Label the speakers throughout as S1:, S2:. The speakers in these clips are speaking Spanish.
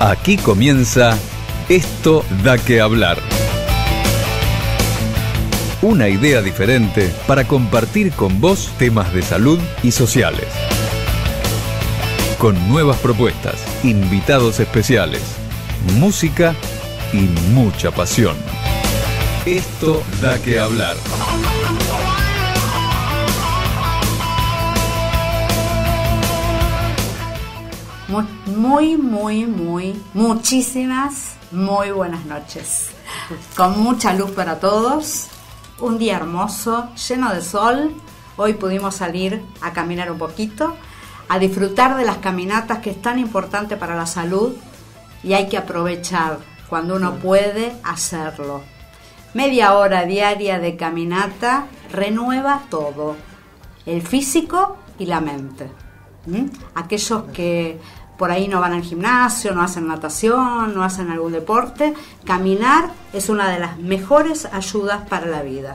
S1: Aquí comienza Esto da que hablar. Una idea diferente para compartir con vos temas de salud y sociales. Con nuevas propuestas, invitados especiales, música y mucha pasión. Esto da que hablar.
S2: Muchísimas, muy buenas noches. Con mucha luz para todos, un día hermoso, lleno de sol. Hoy pudimos salir a caminar un poquito, a disfrutar de las caminatas, que es tan importante para la salud y hay que aprovechar cuando uno puede hacerlo. Media hora diaria de caminata renueva todo, el físico y la mente. Aquellos que por ahí no van al gimnasio, no hacen natación, no hacen algún deporte, caminar es una de las mejores ayudas para la vida.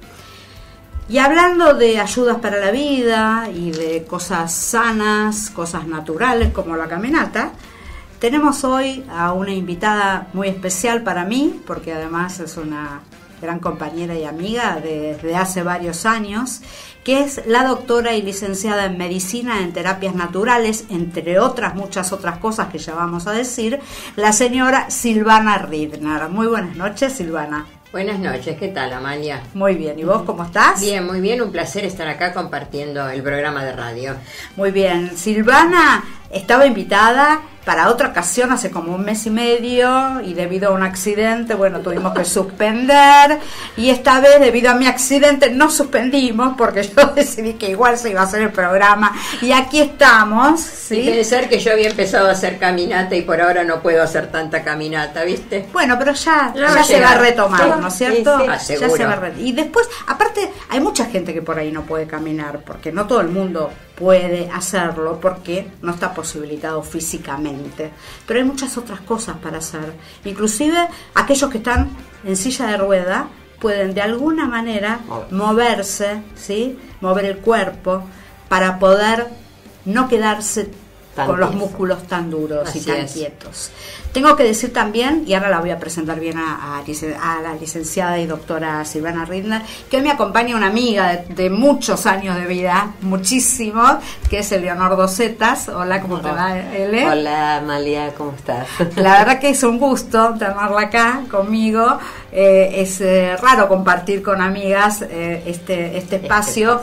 S2: Y hablando de ayudas para la vida y de cosas sanas, cosas naturales como la caminata, tenemos hoy a una invitada muy especial para mí, porque además es una gran compañera y amiga desde hace varios años, que es la doctora y licenciada en Medicina en Terapias Naturales, entre otras muchas otras cosas que ya vamos a decir, la señora Silvana Ridner. Muy buenas noches, Silvana.
S3: Buenas noches, ¿qué tal, Amalia?
S2: Muy bien, ¿y vos cómo estás?
S3: Bien, muy bien, un placer estar acá compartiendo el programa de radio.
S2: Muy bien, Silvana estaba invitada para otra ocasión hace como un mes y medio y debido a un accidente, bueno, tuvimos que suspender y esta vez debido a mi accidente no suspendimos porque yo decidí que igual se iba a hacer el programa y aquí estamos, ¿sí?
S3: Y pensar que yo había empezado a hacer caminata y por ahora no puedo hacer tanta caminata, ¿viste?
S2: Bueno, pero ya se va a retomar, ¿no es cierto?
S3: Sí,
S2: ya se va a y después, aparte, hay mucha gente que por ahí no puede caminar porque no todo el mundo puede hacerlo porque no está posibilitado físicamente, pero hay muchas otras cosas para hacer, inclusive aquellos que están en silla de rueda pueden de alguna manera moverse, ¿sí? Mover el cuerpo para poder no quedarse con los músculos tan duros y tan quietos. Tengo que decir también, y ahora la voy a presentar bien a la licenciada y doctora Silvana Ridner, que hoy me acompaña una amiga de muchos años de vida, muchísimos, que es Eleonor Docetas. Hola, ¿cómo te va, Ele?
S4: Hola, Amalia, ¿cómo estás?
S2: La verdad que es un gusto tenerla acá conmigo. Es raro compartir con amigas este espacio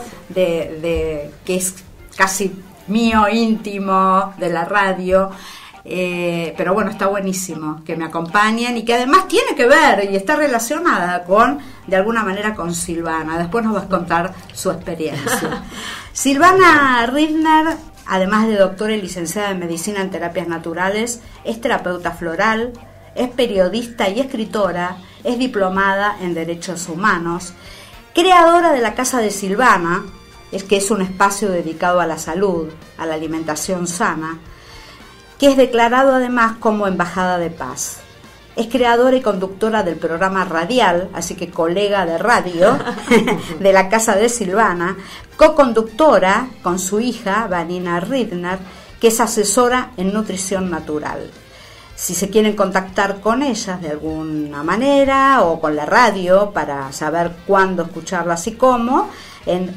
S2: de que es casi mío, íntimo, de la radio. Pero bueno, está buenísimo que me acompañen y que además tiene que ver y está relacionada de alguna manera con Silvana. Después nos vas a contar su experiencia. Silvana Ridner, además de doctora y licenciada en Medicina en Terapias Naturales, es terapeuta floral, es periodista y escritora, es diplomada en Derechos Humanos, creadora de la Casa de Silvana, que es un espacio dedicado a la salud, a la alimentación sana, que es declarado además como Embajada de Paz. Es creadora y conductora del programa radial, así que colega de radio, de la Casa de Silvana, co-conductora con su hija, Vanina Ridner, que es asesora en nutrición natural. Si se quieren contactar con ellas de alguna manera o con la radio para saber cuándo escucharlas y cómo, en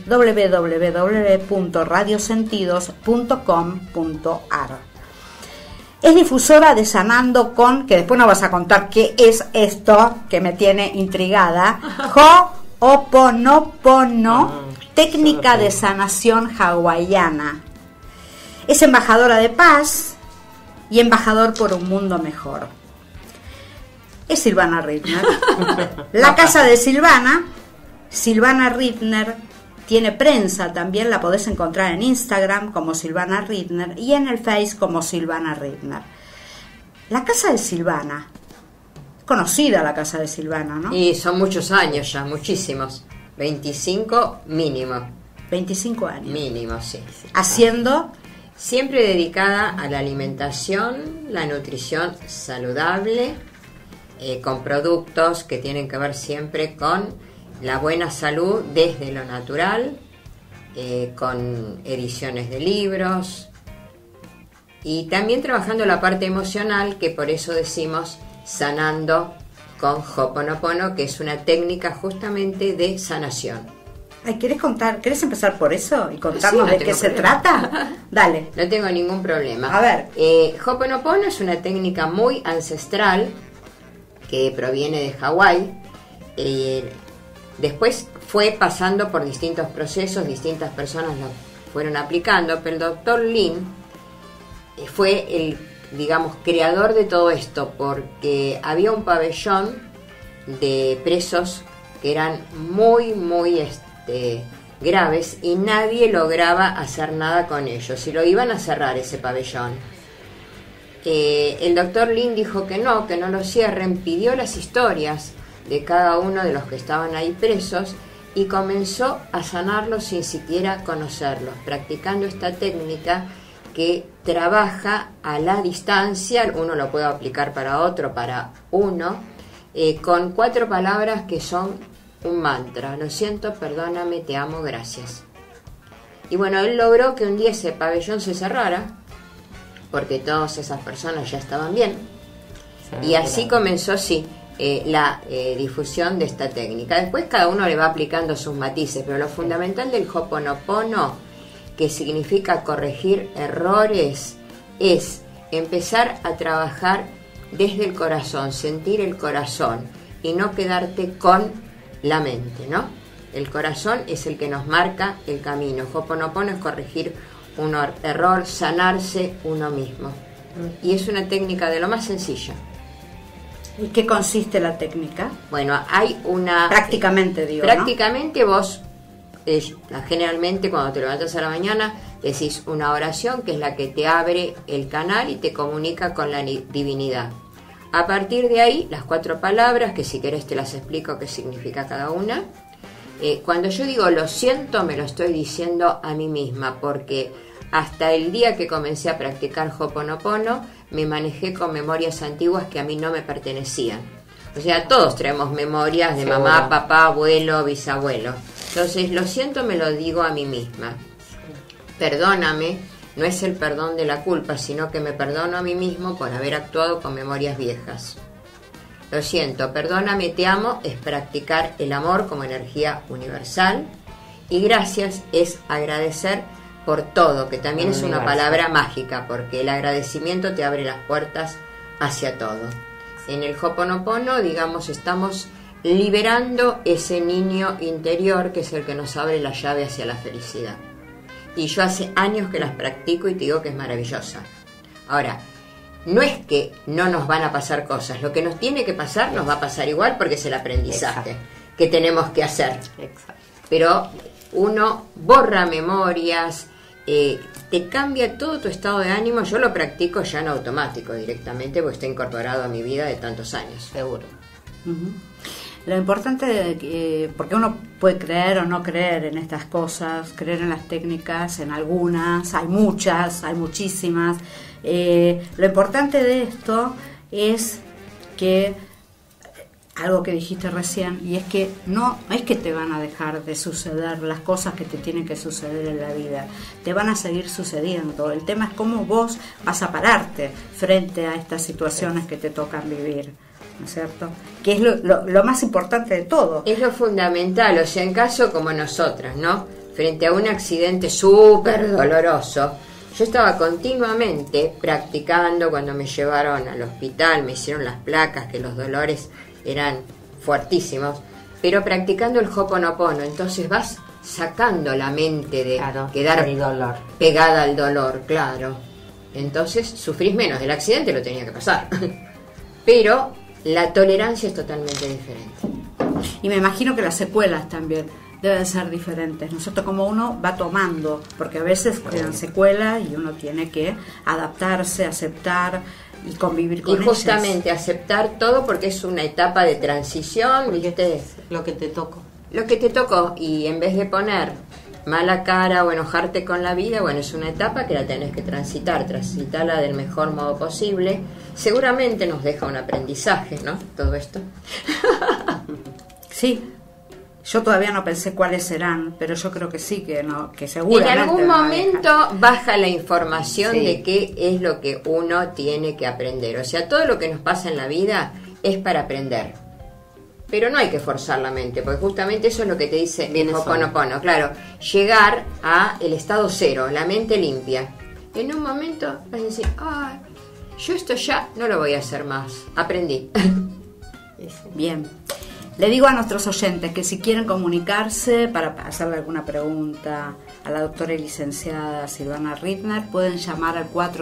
S2: www.radiosentidos.com.ar. Es difusora de Sanando con, que después nos vas a contar qué es esto, que me tiene intrigada, Ho'oponopono, técnica de sanación hawaiana. Es embajadora de paz y embajador por un mundo mejor. Es Silvana Ridner. La Casa de Silvana, Silvana Ridner, tiene prensa también, la podés encontrar en Instagram como Silvana Ridner y en el Face como Silvana Ridner. La Casa de Silvana, conocida la Casa de Silvana, ¿no?
S3: Y son muchos años ya, muchísimos. 25 mínimo.
S2: 25 años.
S3: Mínimo, sí.
S2: Haciendo...
S3: Siempre dedicada a la alimentación, la nutrición saludable, con productos que tienen que ver siempre con la buena salud desde lo natural, con ediciones de libros, Y también trabajando la parte emocional, que por eso decimos sanando con Ho'oponopono, que es una técnica justamente de sanación.
S2: Ay, ¿querés empezar por eso y contarnos
S3: Sí, no
S2: de qué se trata? Dale.
S3: No tengo ningún problema.
S2: A ver.
S3: Ho'oponopono es una técnica muy ancestral que proviene de Hawái. Después fue pasando por distintos procesos, distintas personas lo fueron aplicando, pero el doctor Lin fue el, digamos, creador de todo esto, porque había un pabellón de presos que eran muy graves y nadie lograba hacer nada con ellos y lo iban a cerrar ese pabellón. El doctor Lin dijo que no lo cierren, pidió las historias de cada uno de los que estaban ahí presos y comenzó a sanarlos sin siquiera conocerlos, practicando esta técnica que trabaja a la distancia. Uno lo puede aplicar para otro, para uno, con 4 palabras que son un mantra: lo siento, perdóname, te amo, gracias. Y bueno, él logró que un día ese pabellón se cerrara, porque todas esas personas ya estaban bien, y así comenzó, la difusión de esta técnica. Después cada uno le va aplicando sus matices, pero lo fundamental del Ho'oponopono, que significa corregir errores, es empezar a trabajar desde el corazón, sentir el corazón y no quedarte con la mente, ¿no? El corazón es el que nos marca el camino. Ho'oponopono es corregir un error, sanarse uno mismo. Y es una técnica de lo más sencilla.
S2: ¿Y qué consiste la técnica?
S3: Bueno, hay una...
S2: Prácticamente, digo,
S3: Prácticamente, ¿no? Vos, generalmente cuando te levantas a la mañana, decís una oración que es la que te abre el canal y te comunica con la divinidad. A partir de ahí, las 4 palabras, que si querés te las explico qué significa cada una. Cuando yo digo lo siento, me lo estoy diciendo a mí misma, porque hasta el día que comencé a practicar Ho'oponopono, me manejé con memorias antiguas que a mí no me pertenecían. O sea, todos traemos memorias de mamá, papá, abuelo, bisabuelo. Entonces, lo siento, me lo digo a mí misma. Perdóname, no es el perdón de la culpa, sino que me perdono a mí mismo por haber actuado con memorias viejas. Lo siento, perdóname, te amo, es practicar el amor como energía universal. Y gracias es agradecer por todo, que también es una palabra mágica, porque el agradecimiento te abre las puertas hacia todo. En el Ho'oponopono, digamos, estamos liberando ese niño interior que es el que nos abre la llave hacia la felicidad. Y yo hace años que las practico y te digo que es maravillosa. Ahora, no es que no nos van a pasar cosas, lo que nos tiene que pasar nos va a pasar igual porque es el aprendizaje que tenemos que hacer. Pero uno borra memorias, te cambia todo tu estado de ánimo. Yo lo practico ya en automático directamente porque está incorporado a mi vida de tantos años.
S4: Seguro.
S2: Lo importante, porque uno puede creer o no creer en estas cosas, creer en las técnicas, en algunas, hay muchas, hay muchísimas. Lo importante de esto es que, algo que dijiste recién, y es que no es que te van a dejar de suceder las cosas que te tienen que suceder en la vida, te van a seguir sucediendo. El tema es cómo vos vas a pararte frente a estas situaciones que te tocan vivir, ¿no es cierto? Que es lo más importante de todo.
S3: Es lo fundamental, o sea, en caso como nosotras, ¿no? Frente a un accidente súper doloroso, yo estaba continuamente practicando. Cuando me llevaron al hospital, me hicieron las placas, que los dolores eran fuertísimos, pero practicando el Ho'oponopono, entonces vas sacando la mente de quedar
S4: el dolor,
S3: pegada al dolor, claro. Entonces sufrís menos. El accidente lo tenía que pasar, pero la tolerancia es totalmente diferente.
S2: Y me imagino que las secuelas también deben ser diferentes, ¿no es cierto? Como uno va tomando, porque a veces quedan secuelas y uno tiene que adaptarse, aceptar y convivir con ellas.
S3: Y justamente aceptar todo, porque es una etapa de transición, ¿viste?
S4: Lo que te tocó.
S3: Lo que te tocó, y en vez de poner mala cara o enojarte con la vida, bueno, es una etapa que la tenés que transitarla del mejor modo posible. Seguramente nos deja un aprendizaje, ¿no? Todo esto.
S2: Sí, Yo todavía no pensé cuáles serán, pero yo creo que sí, que seguramente.
S3: En algún momento baja la información
S4: Sí.
S3: de qué es lo que uno tiene que aprender. O sea, todo lo que nos pasa en la vida es para aprender. Pero no hay que forzar la mente, porque justamente eso es lo que te dice
S4: Viene
S3: Ho'oponopono. Claro, llegar a el estado cero, la mente limpia. En un momento vas a decir, ay, yo esto ya no lo voy a hacer más. Aprendí.
S2: Bien. Le digo a nuestros oyentes que si quieren comunicarse para hacerle alguna pregunta a la doctora y licenciada Silvana Rittner, pueden llamar al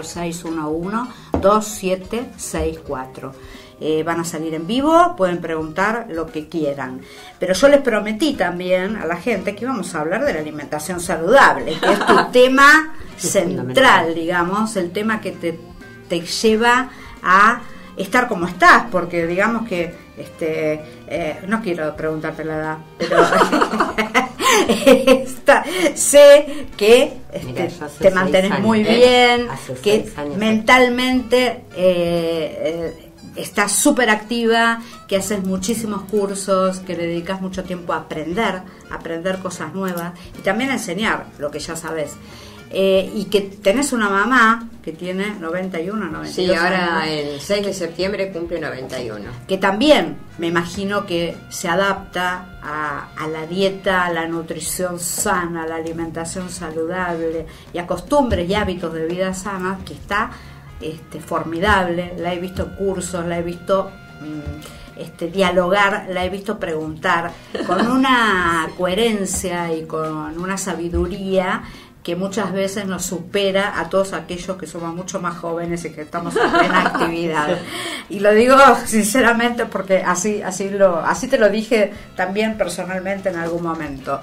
S2: 4611-2764. Van a salir en vivo, pueden preguntar lo que quieran. Pero yo les prometí también a la gente que íbamos a hablar de la alimentación saludable, que es tu tema central, digamos, el tema que te lleva a estar como estás, porque digamos que no quiero preguntarte la edad, pero sé que
S4: Mira, yo hace
S2: te mantenés
S4: 6 años,
S2: muy bien,
S4: Hace
S2: que
S4: 6 años.
S2: mentalmente estás súper activa, que haces muchísimos cursos, que le dedicas mucho tiempo a aprender cosas nuevas y también a enseñar lo que ya sabes. Y que tenés una mamá que tiene 91, 92
S3: Sí, ahora
S2: años,
S3: el 6 de septiembre cumple 91.
S2: que también me imagino que se adapta a la dieta, a la nutrición sana, a la alimentación saludable y a costumbres y hábitos de vida sana, que está formidable. La he visto en cursos, la he visto dialogar, la he visto preguntar con una coherencia y con una sabiduría que muchas veces nos supera a todos aquellos que somos mucho más jóvenes y que estamos en plena actividad. Y lo digo sinceramente porque así te lo dije también personalmente en algún momento.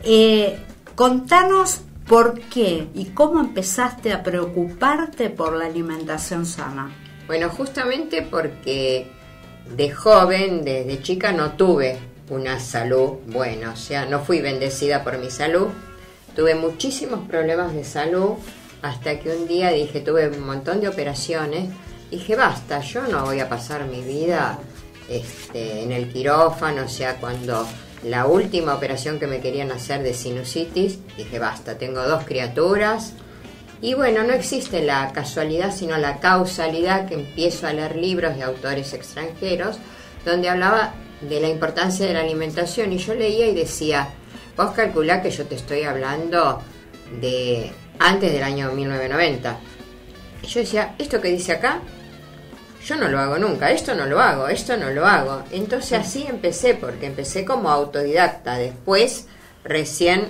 S2: Contanos por qué y cómo empezaste a preocuparte por la alimentación sana.
S3: Bueno, justamente porque de joven, desde chica, no tuve una salud buena, o sea, no fui bendecida por mi salud. Tuve muchísimos problemas de salud hasta que un día tuve un montón de operaciones. Dije, basta, yo no voy a pasar mi vida en el quirófano. O sea, cuando la última operación que me querían hacer de sinusitis, dije, basta, tengo 2 criaturas. Y bueno, no existe la casualidad, sino la causalidad, que empiezo a leer libros de autores extranjeros donde hablaba de la importancia de la alimentación. Y yo leía y decía, vos calculá que yo te estoy hablando de antes del año 1990. Y yo decía, esto que dice acá, yo no lo hago nunca, esto no lo hago. Entonces así empecé, porque empecé como autodidacta. Después, recién,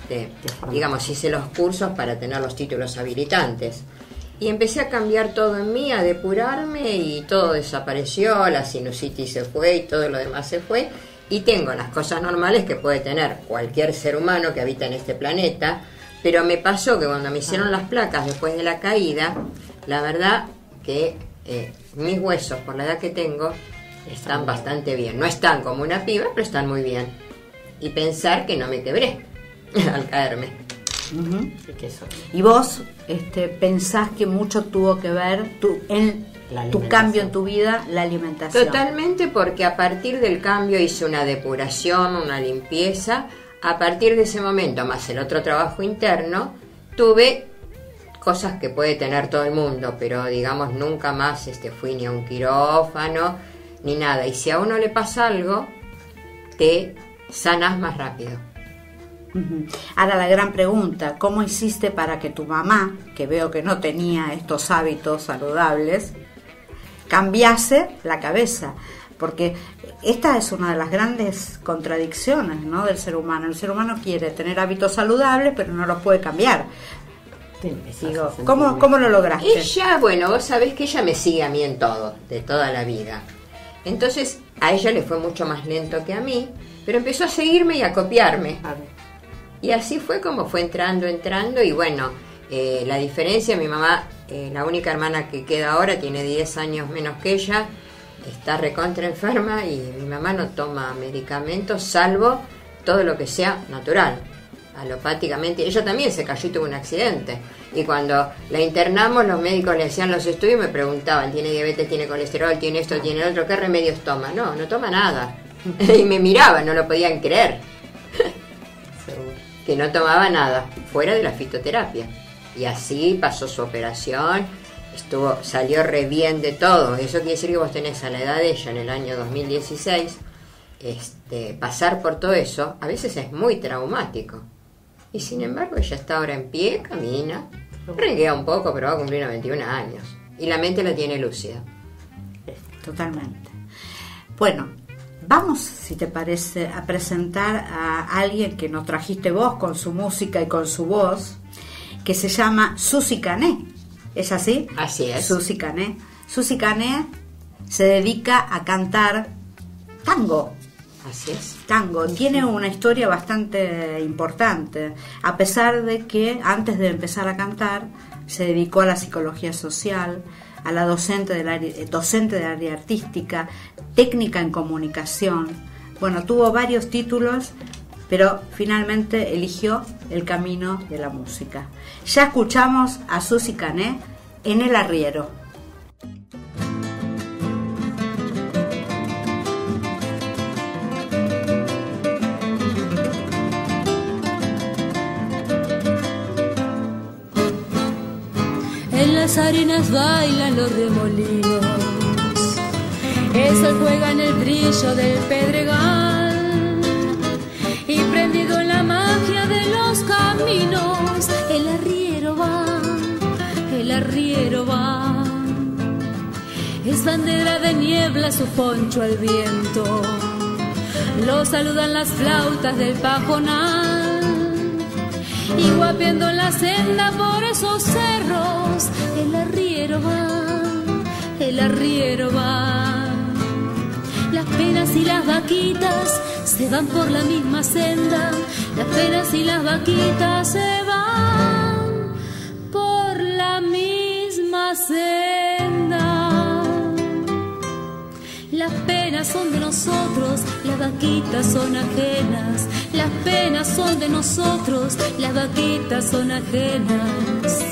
S3: hice los cursos para tener los títulos habilitantes. Y empecé a cambiar todo en mí, a depurarme, y todo desapareció, la sinusitis se fue y todo lo demás se fue. Y tengo las cosas normales que puede tener cualquier ser humano que habita en este planeta, pero me pasó que cuando me hicieron las placas después de la caída, la verdad que mis huesos, por la edad que tengo, están bastante bien. No están como una piba, pero están muy bien. Y pensar que no me quebré al caerme.
S2: Uh-huh. ¿Y vos pensás que mucho tuvo que ver tu cambio en tu vida, la alimentación?
S3: Totalmente, porque a partir del cambio hice una depuración, una limpieza. A partir de ese momento, más el otro trabajo interno, tuve cosas que puede tener todo el mundo, pero digamos nunca más fui ni a un quirófano ni nada. Y si a uno le pasa algo, te sanás más rápido.
S2: Uh-huh. Ahora la gran pregunta, ¿cómo hiciste para que tu mamá, que veo que no tenía estos hábitos saludables, cambiase la cabeza? Porque esta es una de las grandes contradicciones, ¿no?, del ser humano. El ser humano quiere tener hábitos saludables, pero no los puede cambiar. Digo, ¿cómo lo lograste?
S3: Ella, bueno, vos sabés que ella me sigue a mí en todo, de toda la vida. Entonces, a ella le fue mucho más lento que a mí, pero empezó a seguirme y a copiarme. Y así fue como fue entrando, y bueno, la diferencia, mi mamá, la única hermana que queda ahora, tiene 10 años menos que ella, está recontra enferma, y mi mamá no toma medicamentos, salvo todo lo que sea natural, alopáticamente. Ella también se cayó y tuvo un accidente, y cuando la internamos, los médicos le hacían los estudios y me preguntaban, ¿tiene diabetes, tiene colesterol, tiene esto, tiene el otro, qué remedios toma? No toma nada. Y me miraban, no lo podían creer. que no tomaba nada fuera de la fitoterapia. Y así pasó su operación, salió re bien de todo. Eso quiere decir que vos tenés a la edad de ella, en el año 2016, pasar por todo eso, a veces es muy traumático. Y sin embargo ella está ahora en pie, camina, renguea un poco, pero va a cumplir 91 años. Y la mente la tiene lúcida.
S2: Totalmente. Bueno, vamos, si te parece, a presentar a alguien que nos trajiste vos con su música y con su voz, que se llama Susi Cané. ¿Es así?
S3: Así es.
S2: Susi Cané. Susi Cané se dedica a cantar tango.
S3: Así es.
S2: Tango. Tiene una historia bastante importante, a pesar de que antes de empezar a cantar se dedicó a la psicología social, a la docente del área artística, técnica en comunicación. Bueno, tuvo varios títulos, pero finalmente eligió el camino de la música. Ya escuchamos a Susi Cané en El Arriero.
S5: En las arenas bailan los remolinos, el sol juega en el brillo del pedregal, y prendido en la magia de los caminos, el arriero va, el arriero va. Es bandera de niebla su poncho al viento, lo saludan las flautas del pajonal, y guapeando en la senda por esos cerros, el arriero va, el arriero va. Las penas y las vaquitas se van por la misma senda, las penas y las vaquitas se van por la misma senda. Las penas son de nosotros, las vaquitas son ajenas. Las penas son de nosotros, las vaquitas son ajenas.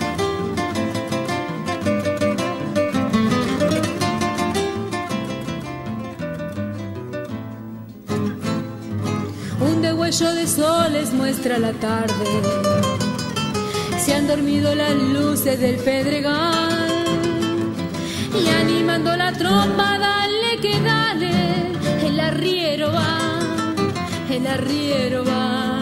S5: Un degüello de soles muestra la tarde, se han dormido las luces del pedregal, y animando la trompa, dale que dale, el arriero va, el arriero va.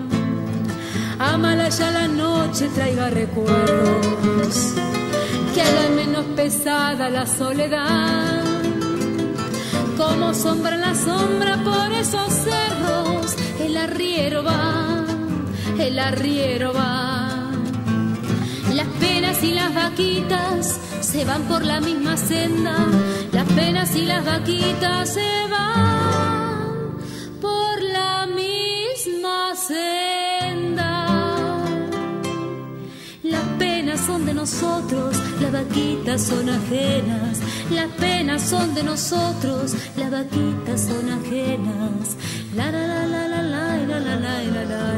S5: Amala ya la noche, traiga recuerdos que hagan menos pesada la soledad. Como sombra en la sombra por esos cerros, el arriero va, el arriero va. Las penas y las vaquitas se van por la misma senda, las penas y las vaquitas se van por la misma senda. Las penas son de nosotros, las vaquitas son ajenas. Las penas son de nosotros, las vaquitas son ajenas. La la la la la la la la la la la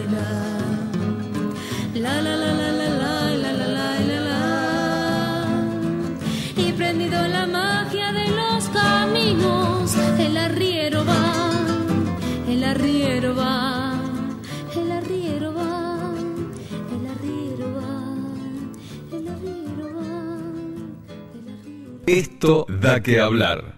S5: la la la la la la la la la. Y prendido en la magia de los caminos, el arriero va, el arriero va, el arriero va, el arriero va, el arriero va, el arriero va.
S1: Esto da que hablar.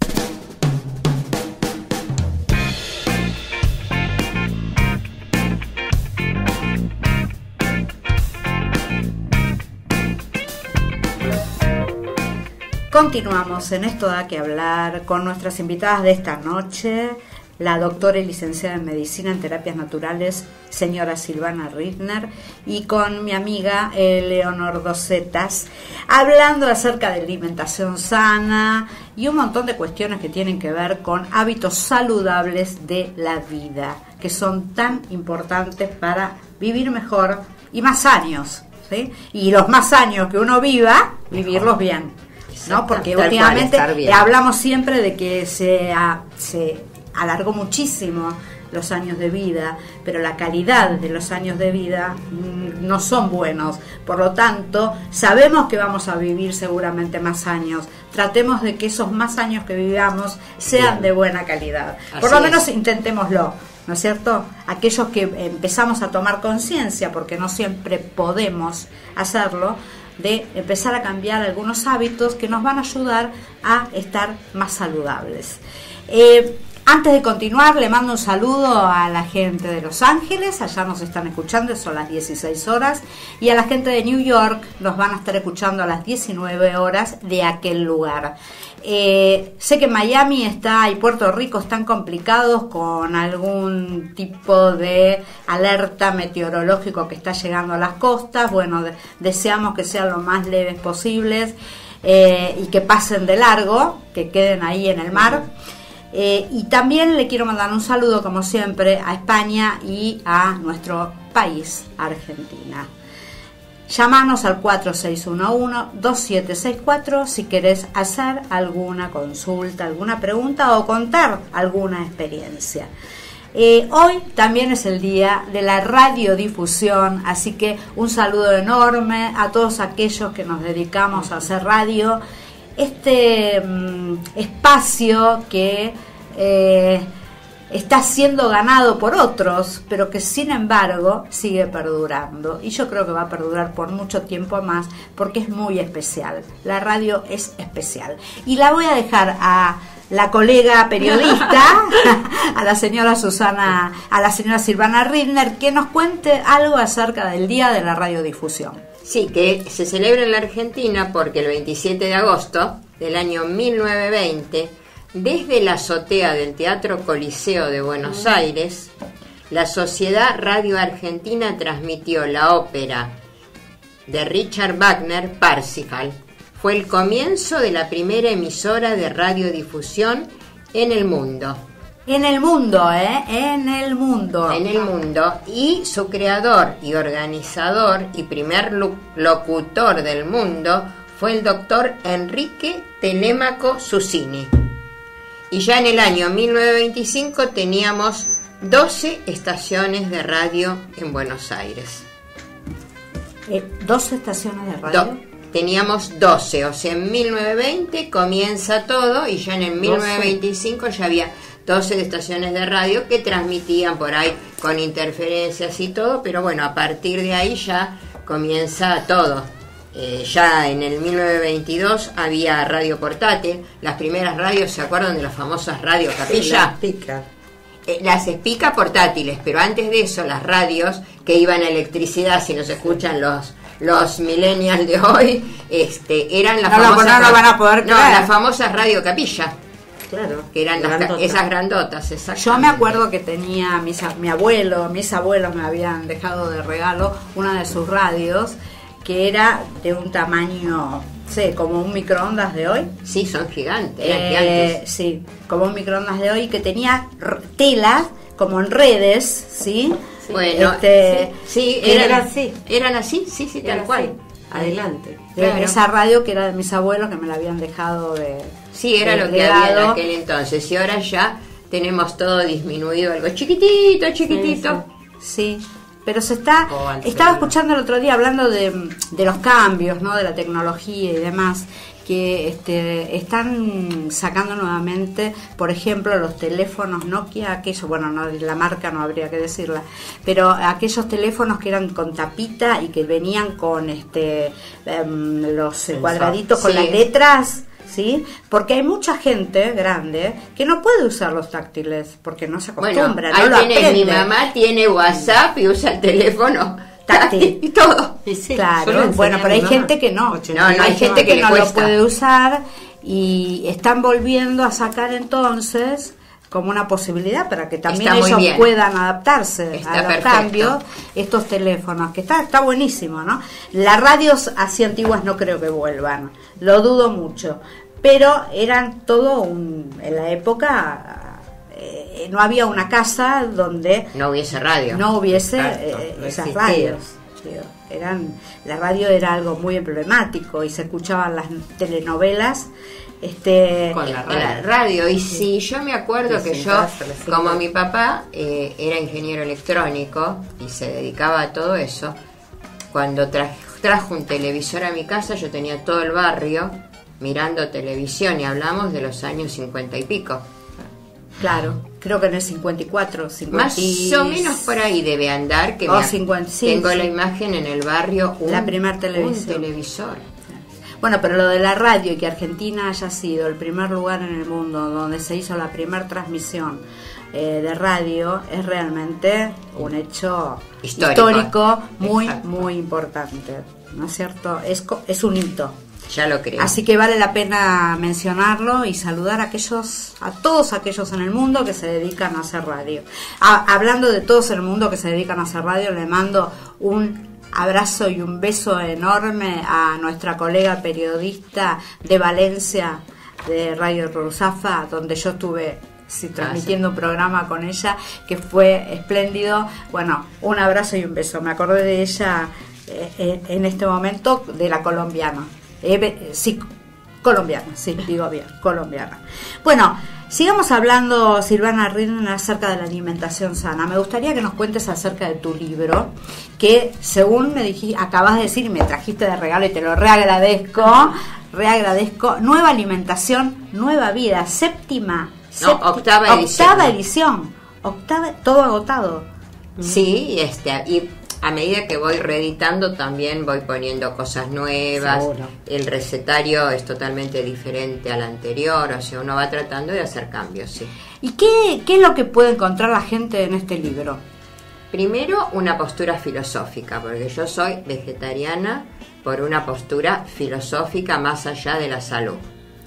S2: Continuamos en Esto da que hablar con nuestras invitadas de esta noche, la doctora y licenciada en Medicina en Terapias Naturales, señora Silvana Rittner, y con mi amiga Leonor Docetas, hablando acerca de alimentación sana y un montón de cuestiones que tienen que ver con hábitos saludables de la vida, que son tan importantes para vivir mejor y más años, ¿sí? Y los más años que uno viva, vivirlos bien, ¿no? Porque últimamente hablamos siempre de que se alargó muchísimo los años de vida, pero la calidad de los años de vida no son buenos. Por lo tanto, sabemos que vamos a vivir seguramente más años. Tratemos de que esos más años que vivamos sean de buena calidad. Por lo menos intentémoslo. ¿no es cierto? Aquellos que empezamos a tomar conciencia, porque no siempre podemos hacerlo, de empezar a cambiar algunos hábitos que nos van a ayudar a estar más saludables. Antes de continuar, le mando un saludo a la gente de Los Ángeles, allá nos están escuchando, son las 16 horas, y a la gente de New York nos van a estar escuchando a las 19 horas de aquel lugar. Sé que Miami y Puerto Rico están complicados con algún tipo de alerta meteorológico que está llegando a las costas. Bueno, deseamos que sean lo más leves posibles y que pasen de largo, que queden ahí en el mar. Y también le quiero mandar un saludo, como siempre, a España y a nuestro país, Argentina. Llámanos al 4611-2764 si querés hacer alguna consulta, alguna pregunta o contar alguna experiencia. Hoy también es el día de la radiodifusión, así que un saludo enorme a todos aquellos que nos dedicamos a hacer radio. Este espacio que está siendo ganado por otros, pero que sin embargo sigue perdurando, y yo creo que va a perdurar por mucho tiempo más, porque es muy especial. La radio es especial, y la voy a dejar a la colega periodista, a la señora Silvana Ridner, que nos cuente algo acerca del Día de la Radiodifusión.
S3: Sí, que se celebra en la Argentina porque el 27 de agosto del año 1920, desde la azotea del Teatro Coliseo de Buenos Aires, la Sociedad Radio Argentina transmitió la ópera de Richard Wagner, Parsifal. Fue el comienzo de la primera emisora de radiodifusión en el mundo.
S2: En el mundo, En el mundo.
S3: En el mundo. Y su creador y organizador y primer locutor del mundo fue el doctor Enrique Telémaco Susini. Y ya en el año 1925 teníamos 12 estaciones de radio en Buenos Aires.
S2: ¿12 estaciones de radio?
S3: Teníamos 12, o sea, en 1920 comienza todo y ya en el 1925 ya había 12 estaciones de radio que transmitían por ahí con interferencias y todo, pero bueno, a partir de ahí ya comienza todo. Ya en el 1922 había radio portátil, las primeras radios, ¿se acuerdan de las famosas radio capilla?
S4: Sí,
S3: Las Spica portátiles, pero antes de eso las radios que iban a electricidad, si nos escuchan los millennials de hoy, eran las famosas,
S2: no van a poder creer.
S3: las famosas radio capilla.
S4: Claro,
S3: que eran esas grandotas, exactamente.
S2: Yo me acuerdo que tenía mis abuelos me habían dejado de regalo una de sus radios, que era de un tamaño, como un microondas de hoy.
S3: Sí, son gigantes, eran gigantes.
S2: Sí, como un microondas de hoy, que tenía telas como en redes, ¿sí?
S3: Bueno, eran así, tal cual.
S4: Adelante.
S2: Claro. Esa radio que era de mis abuelos, que me la habían dejado de...
S3: Sí, era lo que había en aquel entonces, y ahora ya tenemos todo disminuido, algo chiquitito.
S2: Sí. Pero estaba escuchando el otro día hablando de los cambios, ¿no? De la tecnología y demás, que están sacando nuevamente, por ejemplo, los teléfonos Nokia, aquellos, bueno, no, la marca no habría que decirla, pero aquellos teléfonos que eran con tapita y que venían con los cuadraditos con las letras. ¿Sí? Porque hay mucha gente grande que no puede usar los táctiles porque no se acostumbra,
S3: no lo aprende. Mi mamá tiene WhatsApp y usa el teléfono táctil y todo.
S2: Sí, claro, bueno, pero hay gente que no.
S3: Hay gente que
S2: no
S3: lo
S2: puede usar, y están volviendo a sacar entonces como una posibilidad para que también ellos puedan adaptarse a los cambios, estos teléfonos, que está buenísimo, ¿no? Las radios así antiguas no creo que vuelvan, lo dudo mucho, pero eran todo en la época no había una casa donde
S3: no hubiese radio,
S2: esas radios. La radio era algo muy emblemático y se escuchaban las telenovelas
S3: con la radio. Y sí, yo me acuerdo que yo, como mi papá era ingeniero electrónico y se dedicaba a todo eso, cuando trajo un televisor a mi casa, yo tenía todo el barrio mirando televisión, y hablamos de los años 50 y pico.
S2: Claro. creo que en el 54, 50.
S3: Más o menos por ahí debe andar, que
S2: 50, sí,
S3: tengo
S2: sí.
S3: la imagen en el barrio,
S2: La primer televisión.
S3: un televisor.
S2: Bueno, pero lo de la radio y que Argentina haya sido el primer lugar en el mundo donde se hizo la primera transmisión de radio es realmente un hecho histórico muy,
S3: exacto,
S2: muy importante, ¿no es cierto? Es un hito.
S3: Ya lo creo.
S2: Así que vale la pena mencionarlo y saludar a todos aquellos en el mundo que se dedican a hacer radio. Hablando de todos en el mundo que se dedican a hacer radio, le mando un abrazo y un beso enorme a nuestra colega periodista de Valencia, de Radio Ruzafa, donde yo estuve transmitiendo un programa con ella, que fue espléndido. Bueno, un abrazo y un beso. Me acordé de ella en este momento, de la colombiana. Sí, colombiana, sí, digo bien, colombiana. Bueno, sigamos hablando, Silvana Rin, acerca de la alimentación sana. Me gustaría que nos cuentes acerca de tu libro, que según me dijiste, acabas de decir y me trajiste de regalo y te lo reagradezco, Nueva Alimentación, Nueva Vida, octava edición, todo agotado.
S3: Sí, y a medida que voy reeditando también voy poniendo cosas nuevas.
S2: Seguro.
S3: El recetario es totalmente diferente al anterior, o sea, uno va tratando de hacer cambios, sí.
S2: ¿Y qué es lo que puede encontrar la gente en este libro?
S3: Primero, una postura filosófica, porque yo soy vegetariana por una postura filosófica más allá de la salud.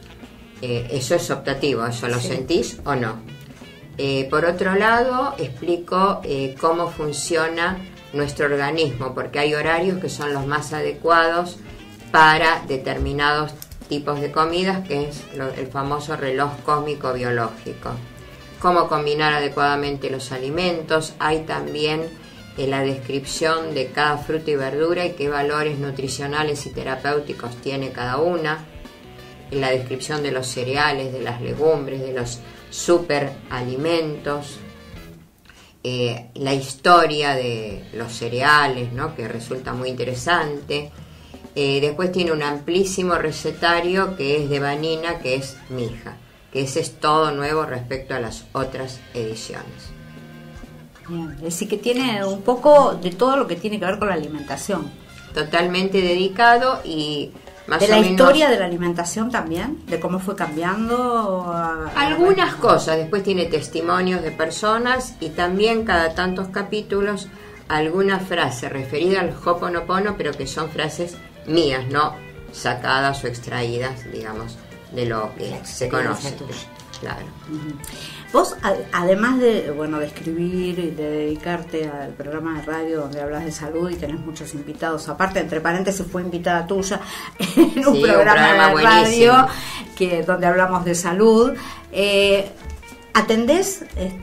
S3: Eso es optativo, ¿eso lo sentís o no? Por otro lado, explico cómo funciona nuestro organismo, porque hay horarios que son los más adecuados para determinados tipos de comidas, que es el famoso reloj cósmico biológico. Cómo combinar adecuadamente los alimentos. Hay también la descripción de cada fruta y verdura y qué valores nutricionales y terapéuticos tiene cada una. La descripción de los cereales, de las legumbres, de los superalimentos. La historia de los cereales, ¿no?, que resulta muy interesante. Después tiene un amplísimo recetario que es de Vanina, que es mi hija, que ese es todo nuevo respecto a las otras ediciones.
S2: Bien, es decir, que tiene un poco de todo lo que tiene que ver con la alimentación.
S3: Totalmente dedicado y más
S2: de
S3: o
S2: la
S3: menos
S2: historia de la alimentación también, de cómo fue cambiando
S3: algunas cosas. Después tiene testimonios de personas y también cada tantos capítulos alguna frase referida al Ho'oponopono, pero que son frases mías, no sacadas o extraídas, digamos, de lo que se conoce. Claro.
S2: Vos, además de escribir y de dedicarte al programa de radio donde hablas de salud y tenés muchos invitados, aparte, entre paréntesis, fue invitada tuya en un programa de radio donde hablamos de salud, ¿atendés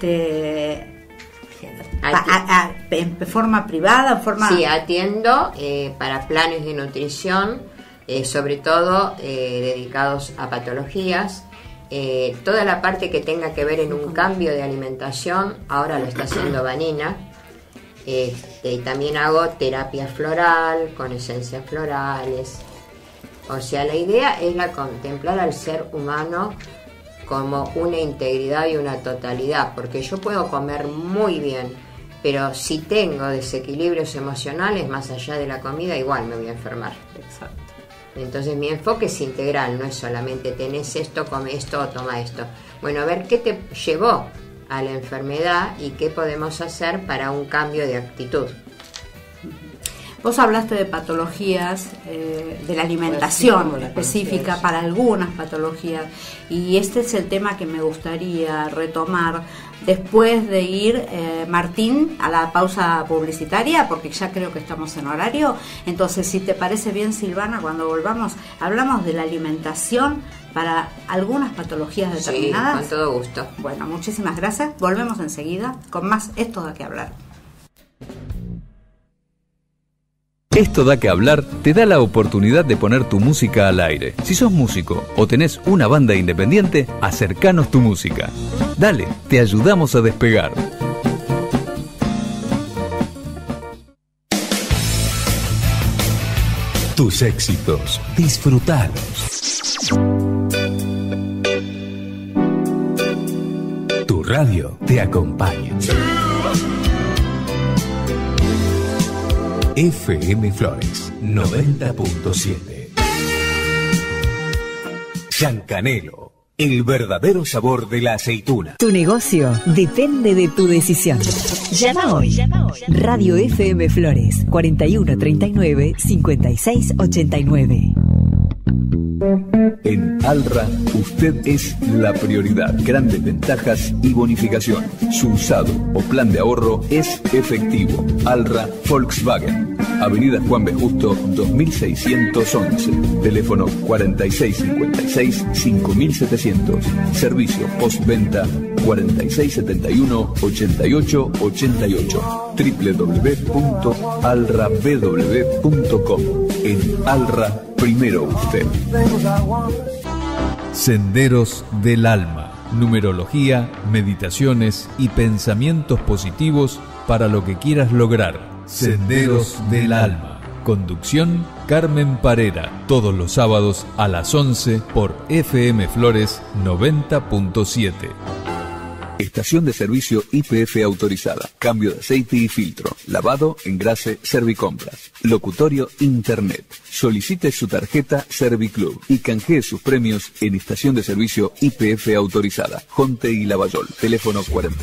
S2: en forma privada?
S3: Sí, atiendo para planes de nutrición, sobre todo dedicados a patologías. Toda la parte que tenga que ver en un cambio de alimentación, ahora lo está haciendo Vanina. Y también hago terapia floral con esencias florales. O sea, la idea es contemplar al ser humano como una integridad y una totalidad, porque yo puedo comer muy bien, pero si tengo desequilibrios emocionales más allá de la comida, igual me voy a enfermar.
S2: Exacto.
S3: Entonces mi enfoque es integral, no es solamente tenés esto, come esto o toma esto. Bueno, a ver qué te llevó a la enfermedad y qué podemos hacer para un cambio de actitud.
S2: Vos hablaste de patologías, de la alimentación específica para algunas patologías, y este es el tema que me gustaría retomar después de ir, Martín, a la pausa publicitaria, porque ya creo que estamos en horario. Entonces, si te parece bien, Silvana, cuando volvamos, hablamos de la alimentación para algunas patologías determinadas.
S3: Sí, con todo gusto.
S2: Bueno, muchísimas gracias. Volvemos enseguida con más Esto Da Que Hablar.
S1: Esto Da Que Hablar te da la oportunidad de poner tu música al aire. Si sos músico o tenés una banda independiente, acercanos tu música. Dale, te ayudamos a despegar. Tus éxitos, disfrutalos. Tu
S6: Tu radio te acompaña. FM Flores 90.7. Yancanelo, el verdadero sabor de la aceituna.
S7: Tu negocio depende de tu decisión. Llama hoy. Radio FM Flores 4139 5689.
S1: En Alra, usted es la prioridad. Grandes ventajas y bonificación. Su usado o plan de ahorro es efectivo. Alra Volkswagen. Avenida Juan B. Justo, 2611. Teléfono 4656-5700. Servicio postventa 4671-8888. www.alrabw.com. En Alra, primero usted. Senderos del Alma. Numerología, meditaciones y pensamientos positivos para lo que quieras lograr. Senderos del Alma. Conducción, Carmen Parera. Todos los sábados a las 11 por FM Flores 90.7. Estación de servicio YPF autorizada. Cambio de aceite y filtro. Lavado, engrase, Servicompras. Locutorio Internet. Solicite su tarjeta Serviclub y canjee sus premios en estación de servicio YPF autorizada. Jonte y Lavallol. Teléfono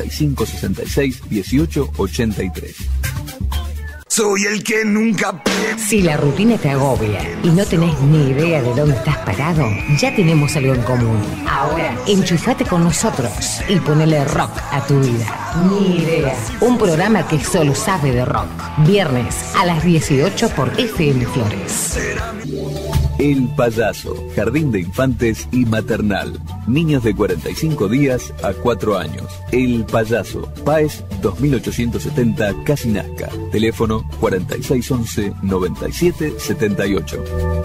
S1: 4566-1883.
S8: Soy el que nunca...
S9: Si la rutina te agobia y no tenés ni idea de dónde estás parado, ya tenemos algo en común. Ahora, enchufate con nosotros y ponele rock a tu vida. Ni idea. Un programa que solo sabe de rock. Viernes a las 18 por FM Flores.
S1: El Payaso, jardín de infantes y maternal. Niños de 45 días a 4 años. El Payaso, Páez 2870, Casi Nazca. Teléfono 4611-9778.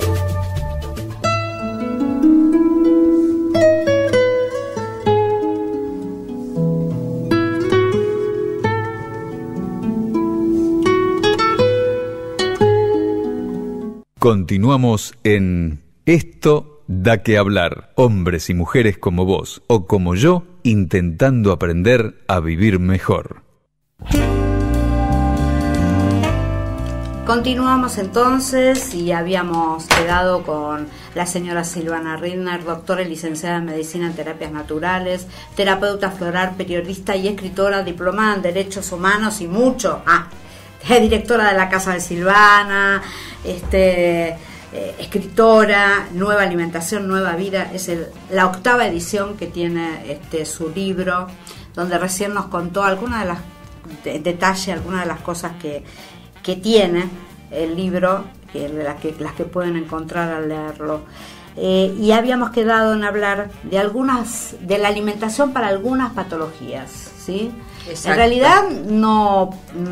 S1: Continuamos en Esto da que hablar. Hombres y mujeres como vos o como yo, intentando aprender a vivir mejor.
S2: Continuamos entonces y habíamos quedado con la señora Silvana Ridner, doctora y licenciada en Medicina en Terapias Naturales, terapeuta floral, periodista y escritora, diplomada en Derechos Humanos y mucho. Directora de la Casa de Silvana, escritora, Nueva Alimentación, Nueva Vida, es la 8ª edición que tiene su libro, donde recién nos contó algunas de las detalles, algunas de las cosas que tiene el libro, las que pueden encontrar al leerlo. Y habíamos quedado en hablar de la alimentación para algunas patologías, ¿sí? Exacto. En realidad no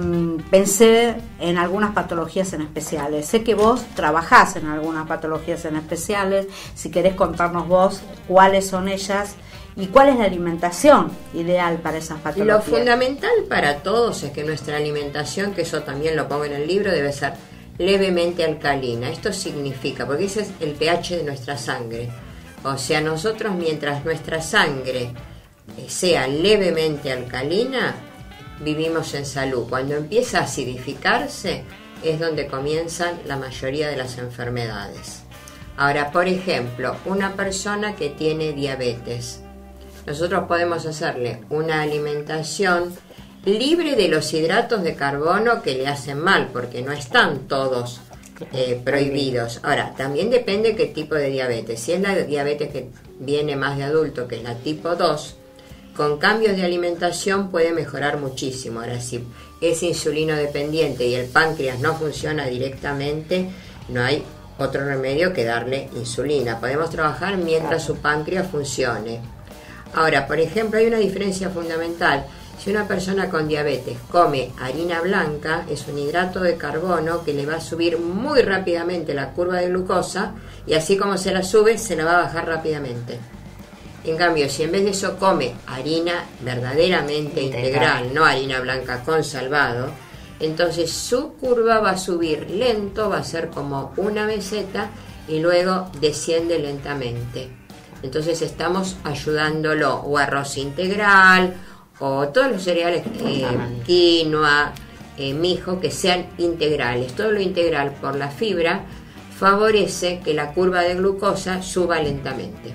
S2: pensé en algunas patologías en especiales. Sé que vos trabajás en algunas patologías en especiales. Si querés contarnos vos cuáles son ellas y cuál es la alimentación ideal para esas patologías.
S3: Lo fundamental para todos es que nuestra alimentación, que eso también lo pongo en el libro, debe ser levemente alcalina. Esto significa, porque ese es el pH de nuestra sangre. O sea, nosotros mientras nuestra sangre sea levemente alcalina, vivimos en salud. Cuando empieza a acidificarse es donde comienzan la mayoría de las enfermedades. Ahora, por ejemplo, una persona que tiene diabetes, nosotros podemos hacerle una alimentación libre de los hidratos de carbono que le hacen mal, porque no están todos prohibidos. Ahora, también depende qué tipo de diabetes. Si es la diabetes que viene más de adulto, que es la tipo 2, con cambios de alimentación puede mejorar muchísimo. Ahora, si es insulino dependiente y el páncreas no funciona directamente, no hay otro remedio que darle insulina. Podemos trabajar mientras su páncreas funcione. Ahora, por ejemplo, hay una diferencia fundamental. Si una persona con diabetes come harina blanca, es un hidrato de carbono que le va a subir muy rápidamente la curva de glucosa, y así como se la sube, se la va a bajar rápidamente. En cambio, si en vez de eso come harina verdaderamente integral, no harina blanca con salvado, entonces su curva va a subir lento, va a ser como una meseta y luego desciende lentamente. Entonces estamos ayudándolo, o arroz integral, o todos los cereales, quinoa, mijo, que sean integrales. Todo lo integral por la fibra favorece que la curva de glucosa suba lentamente.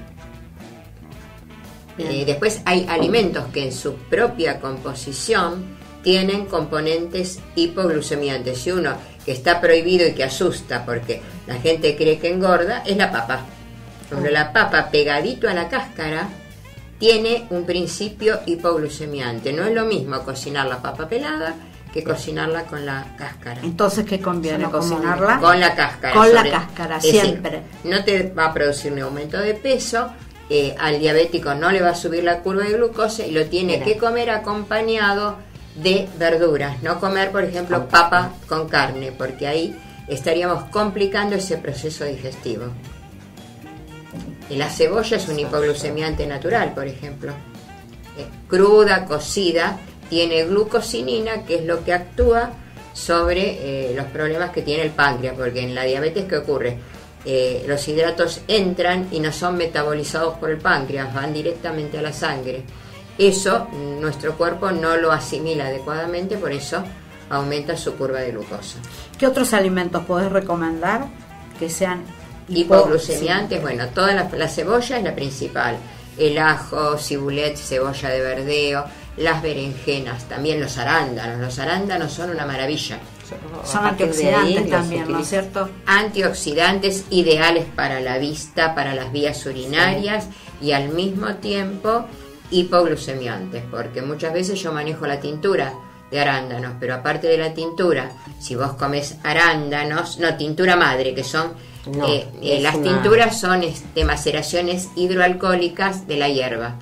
S3: Después hay alimentos que en su propia composición tienen componentes hipoglucemiantes. Y uno que está prohibido y que asusta porque la gente cree que engorda es la papa. Cuando la papa pegadito a la cáscara tiene un principio hipoglucemiante. No es lo mismo cocinar la papa pelada que cocinarla con la cáscara.
S2: Entonces, ¿qué conviene cocinarla?
S3: Con la cáscara.
S2: Con la cáscara, siempre.
S3: Decir, no te va a producir ni aumento de peso, al diabético no le va a subir la curva de glucosa y lo tiene que comer acompañado de verduras. No comer, por ejemplo, papa con carne, porque ahí estaríamos complicando ese proceso digestivo. Y la cebolla es un hipoglucemiante natural, por ejemplo. Cruda, cocida, tiene glucosinina, que es lo que actúa sobre los problemas que tiene el páncreas, porque en la diabetes, ¿qué ocurre? Los hidratos entran y no son metabolizados por el páncreas, van directamente a la sangre. Eso nuestro cuerpo no lo asimila adecuadamente, por eso aumenta su curva de glucosa.
S2: ¿Qué otros alimentos podés recomendar que sean
S3: hipoglucemiantes? Sí. Bueno, toda la cebolla es la principal. El ajo, cibulet, cebolla de verdeo, las berenjenas, también los arándanos. Los arándanos son una maravilla.
S2: Son antioxidantes también, ¿no es cierto?
S3: Antioxidantes ideales para la vista, para las vías urinarias y al mismo tiempo hipoglucemiantes, porque muchas veces yo manejo la tintura de arándanos, pero aparte de la tintura, si vos comes arándanos, tintura madre, que son las tinturas son maceraciones hidroalcohólicas de la hierba.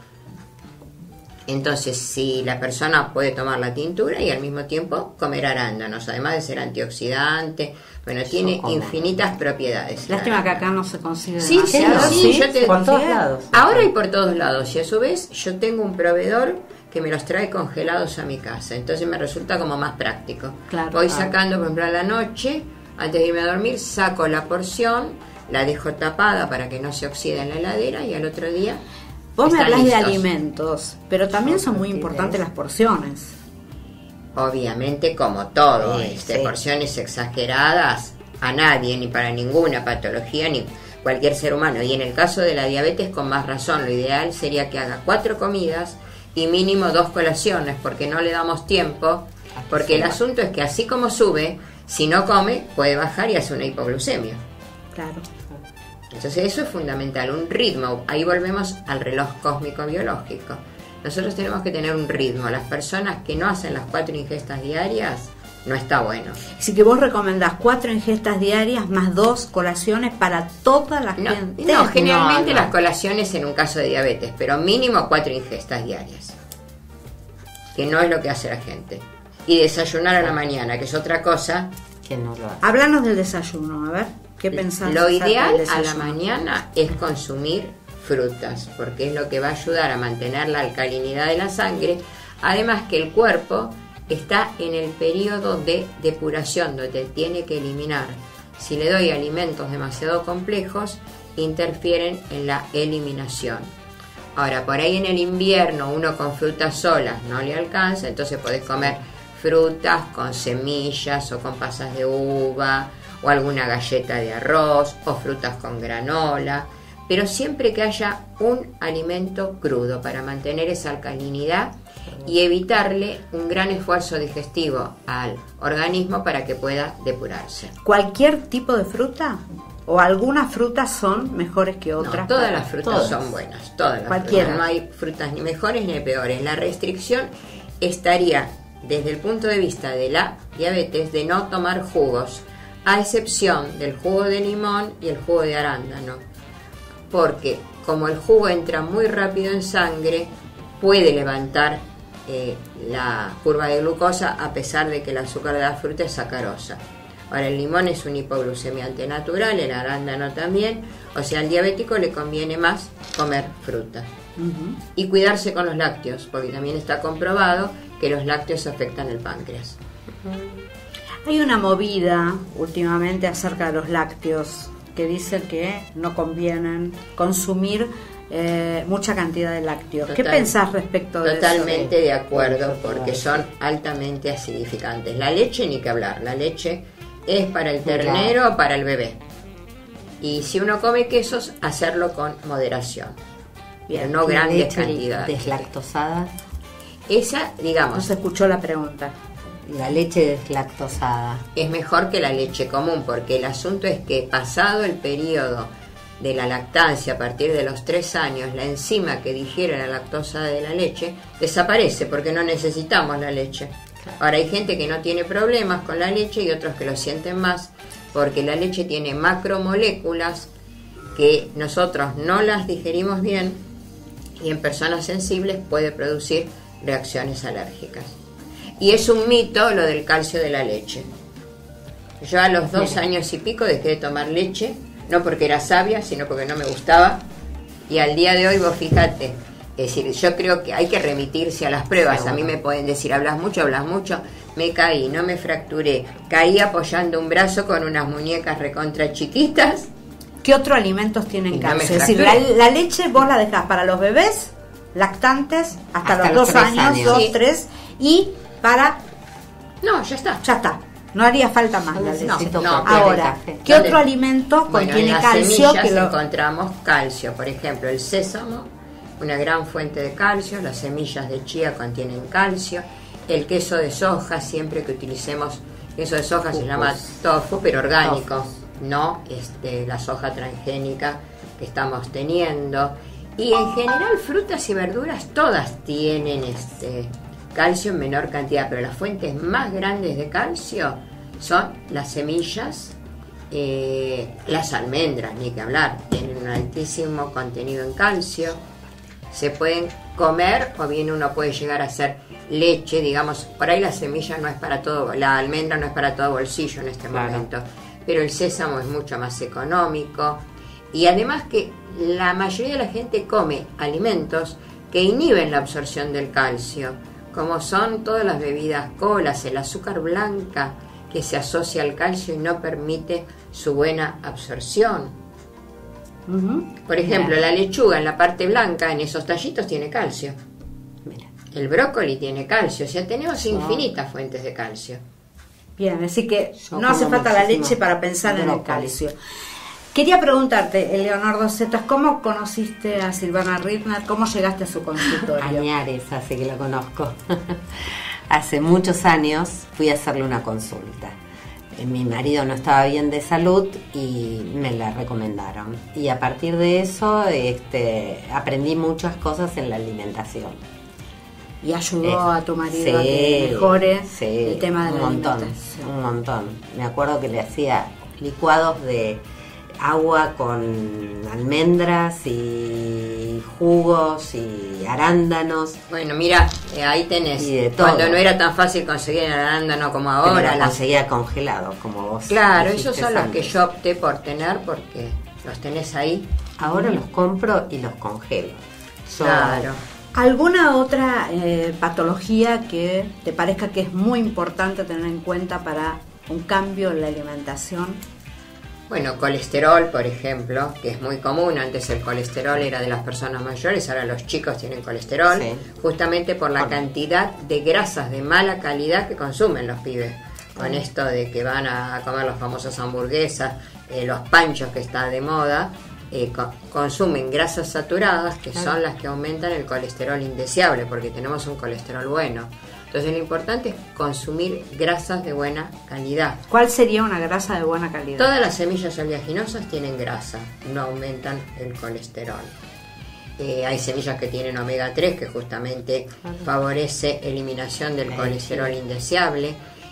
S3: Entonces, si la persona puede tomar la tintura y al mismo tiempo comer arándanos, además de ser antioxidante, bueno, tiene infinitas propiedades.
S2: Lástima que acá no se consigue
S3: demasiado. Sí,
S4: por todos lados.
S3: Ahora hay por todos lados, y a su vez yo tengo un proveedor que me los trae congelados a mi casa, entonces me resulta como más práctico. Voy sacando, por ejemplo, a la noche, antes de irme a dormir, saco la porción, la dejo tapada para que no se oxide en la heladera y al otro día...
S2: Vos me hablas de alimentos, pero también son muy importantes las porciones.
S3: Obviamente, como todo, porciones exageradas a nadie, ni para ninguna patología, ni cualquier ser humano. Y en el caso de la diabetes, con más razón, lo ideal sería que haga 4 comidas y mínimo 2 colaciones, porque no le damos tiempo, porque el asunto es que así como sube, si no come, puede bajar y hace una hipoglucemia.
S2: Claro.
S3: Entonces eso es fundamental, un ritmo. Ahí volvemos al reloj cósmico biológico. Nosotros tenemos que tener un ritmo. Las personas que no hacen las 4 ingestas diarias, no está bueno.
S2: Así que vos recomendás 4 ingestas diarias más 2 colaciones para toda la gente.
S3: No, generalmente las colaciones en un caso de diabetes, pero mínimo 4 ingestas diarias, que no es lo que hace la gente. Y desayunar a la mañana, que es otra cosa
S4: que no lo hace.
S2: Háblanos del desayuno, a ver. ¿Qué pensás?
S3: Lo ideal a la mañana es consumir frutas, porque es lo que va a ayudar a mantener la alcalinidad de la sangre, además que el cuerpo está en el periodo de depuración, donde tiene que eliminar. Si le doy alimentos demasiado complejos, interfieren en la eliminación. Ahora, por ahí en el invierno uno con frutas solas no le alcanza, entonces podés comer frutas con semillas o con pasas de uva, o alguna galleta de arroz, o frutas con granola, pero siempre que haya un alimento crudo para mantener esa alcalinidad y evitarle un gran esfuerzo digestivo al organismo para que pueda depurarse.
S2: ¿Cualquier tipo de fruta? ¿O algunas frutas son mejores que otras?
S3: No, todas las frutas son buenas, todas las frutas. No hay frutas ni mejores ni peores. La restricción estaría desde el punto de vista de la diabetes de no tomar jugos, a excepción del jugo de limón y el jugo de arándano, porque como el jugo entra muy rápido en sangre, puede levantar la curva de glucosa a pesar de que el azúcar de la fruta es sacarosa. Ahora, el limón es un hipoglucemiante natural, el arándano también, o sea, al diabético le conviene más comer fruta. Y cuidarse con los lácteos, porque también está comprobado que los lácteos afectan el páncreas.
S2: Hay una movida últimamente acerca de los lácteos que dice que no convienen consumir mucha cantidad de lácteos. ¿Qué
S3: Total.
S2: pensás respecto de eso?
S3: Totalmente de acuerdo, porque son altamente acidificantes. La leche ni que hablar, la leche es para el ternero o para el bebé. Y si uno come quesos, hacerlo con moderación. Pero no grandes cantidades.
S4: Deslactosada.
S3: Esa,
S2: No
S3: digamos,
S2: se escuchó la pregunta.
S4: La leche deslactosada.
S3: es mejor que la leche común, porque el asunto es que pasado el periodo de la lactancia, a partir de los 3 años, la enzima que digiere la lactosa de la leche desaparece porque no necesitamos la leche. Ahora hay gente que no tiene problemas con la leche y otros que lo sienten más, porque la leche tiene macromoléculas que nosotros no las digerimos bien y en personas sensibles puede producir reacciones alérgicas. Y es un mito lo del calcio de la leche. Yo a los 2 años y pico dejé de tomar leche, no porque era sabia, sino porque no me gustaba. Y al día de hoy, vos fíjate, es decir, yo creo que hay que remitirse a las pruebas. A mí me pueden decir, hablas mucho, me caí, no me fracturé, caí apoyando un brazo con unas muñecas recontra chiquitas.
S2: ¿Qué otros alimentos tienen
S3: Y no
S2: calcio?
S3: me
S2: Es decir,
S3: fracturé.
S2: la leche vos la dejás para los bebés lactantes hasta los 2
S4: 3
S2: años,
S4: años.
S2: 2,
S3: Sí.
S2: 3, y para...
S3: No, ya está.
S2: Ya está. No haría falta más la
S4: Necesito
S2: leche.
S3: no,
S4: comer
S2: Ahora,
S4: café.
S2: ¿qué
S3: ¿Dónde?
S2: otro alimento
S3: Bueno,
S2: contiene
S3: en las
S2: calcio?
S3: semillas
S2: Que lo...
S3: encontramos calcio, por ejemplo, el sésamo, una gran fuente de calcio, las semillas de chía contienen calcio, el queso de soja, siempre que utilicemos queso de soja se llama tofu, pero orgánico, no la soja transgénica que estamos teniendo. Y en general frutas y verduras todas tienen calcio en menor cantidad, pero las fuentes más grandes de calcio son las semillas, las almendras, ni que hablar, tienen un altísimo contenido en calcio. Se pueden comer o bien uno puede llegar a hacer leche, digamos, por ahí la semilla no es para todo, la almendra no es para todo bolsillo en este momento, pero el sésamo es mucho más económico y además que la mayoría de la gente come alimentos que inhiben la absorción del calcio, como son todas las bebidas colas, el azúcar blanca que se asocia al calcio y no permite su buena absorción. Por ejemplo, la lechuga en la parte blanca, en esos tallitos, tiene calcio. El brócoli tiene calcio, o sea, tenemos infinitas fuentes de calcio.
S2: Bien, así que
S4: Yo
S2: no hace
S4: como
S2: falta la
S4: muchísimo
S2: leche para pensar en el
S4: brócoli.
S2: calcio. Quería preguntarte, Leonor Zetas, ¿cómo conociste a Silvana Ritner? ¿Cómo llegaste a su consultorio?
S4: Añares, así que la conozco. Hace muchos años fui a hacerle una consulta. Mi marido no estaba bien de salud y me la recomendaron. Y a partir de eso aprendí muchas cosas en la alimentación.
S2: Y ayudó a tu marido a
S4: Sí,
S2: que mejore
S4: sí,
S2: el tema de la
S4: un montón,
S2: alimentación.
S4: un montón. Me acuerdo que le hacía licuados de agua con almendras y jugos y arándanos.
S3: Bueno, mira, ahí tenés,
S4: Y de todo.
S3: cuando no era tan fácil conseguir el arándano como ahora.
S4: Pero lo
S3: las-
S4: conseguía congelado, como vos
S3: Claro,
S4: dijiste
S3: esos son los que
S4: antes.
S3: yo opté por tener porque los tenés ahí.
S4: Ahora los compro y los congelo.
S3: Claro.
S2: ¿Alguna otra patología que te parezca que es muy importante tener en cuenta para un cambio en la alimentación?
S3: Bueno, colesterol, por ejemplo, que es muy común. Antes el colesterol era de las personas mayores, ahora los chicos tienen colesterol,
S4: Sí.
S3: justamente por la cantidad de grasas de mala calidad que consumen los pibes. Con esto de que van a comer las famosas hamburguesas, los panchos que está de moda, consumen grasas saturadas que son las que aumentan el colesterol indeseable, porque tenemos un colesterol bueno. Entonces lo importante es consumir grasas de buena calidad.
S2: ¿Cuál sería una grasa de buena calidad?
S3: Todas las semillas oleaginosas tienen grasa, no aumentan el colesterol. Hay semillas que tienen omega 3 que justamente favorece eliminación del colesterol indeseable.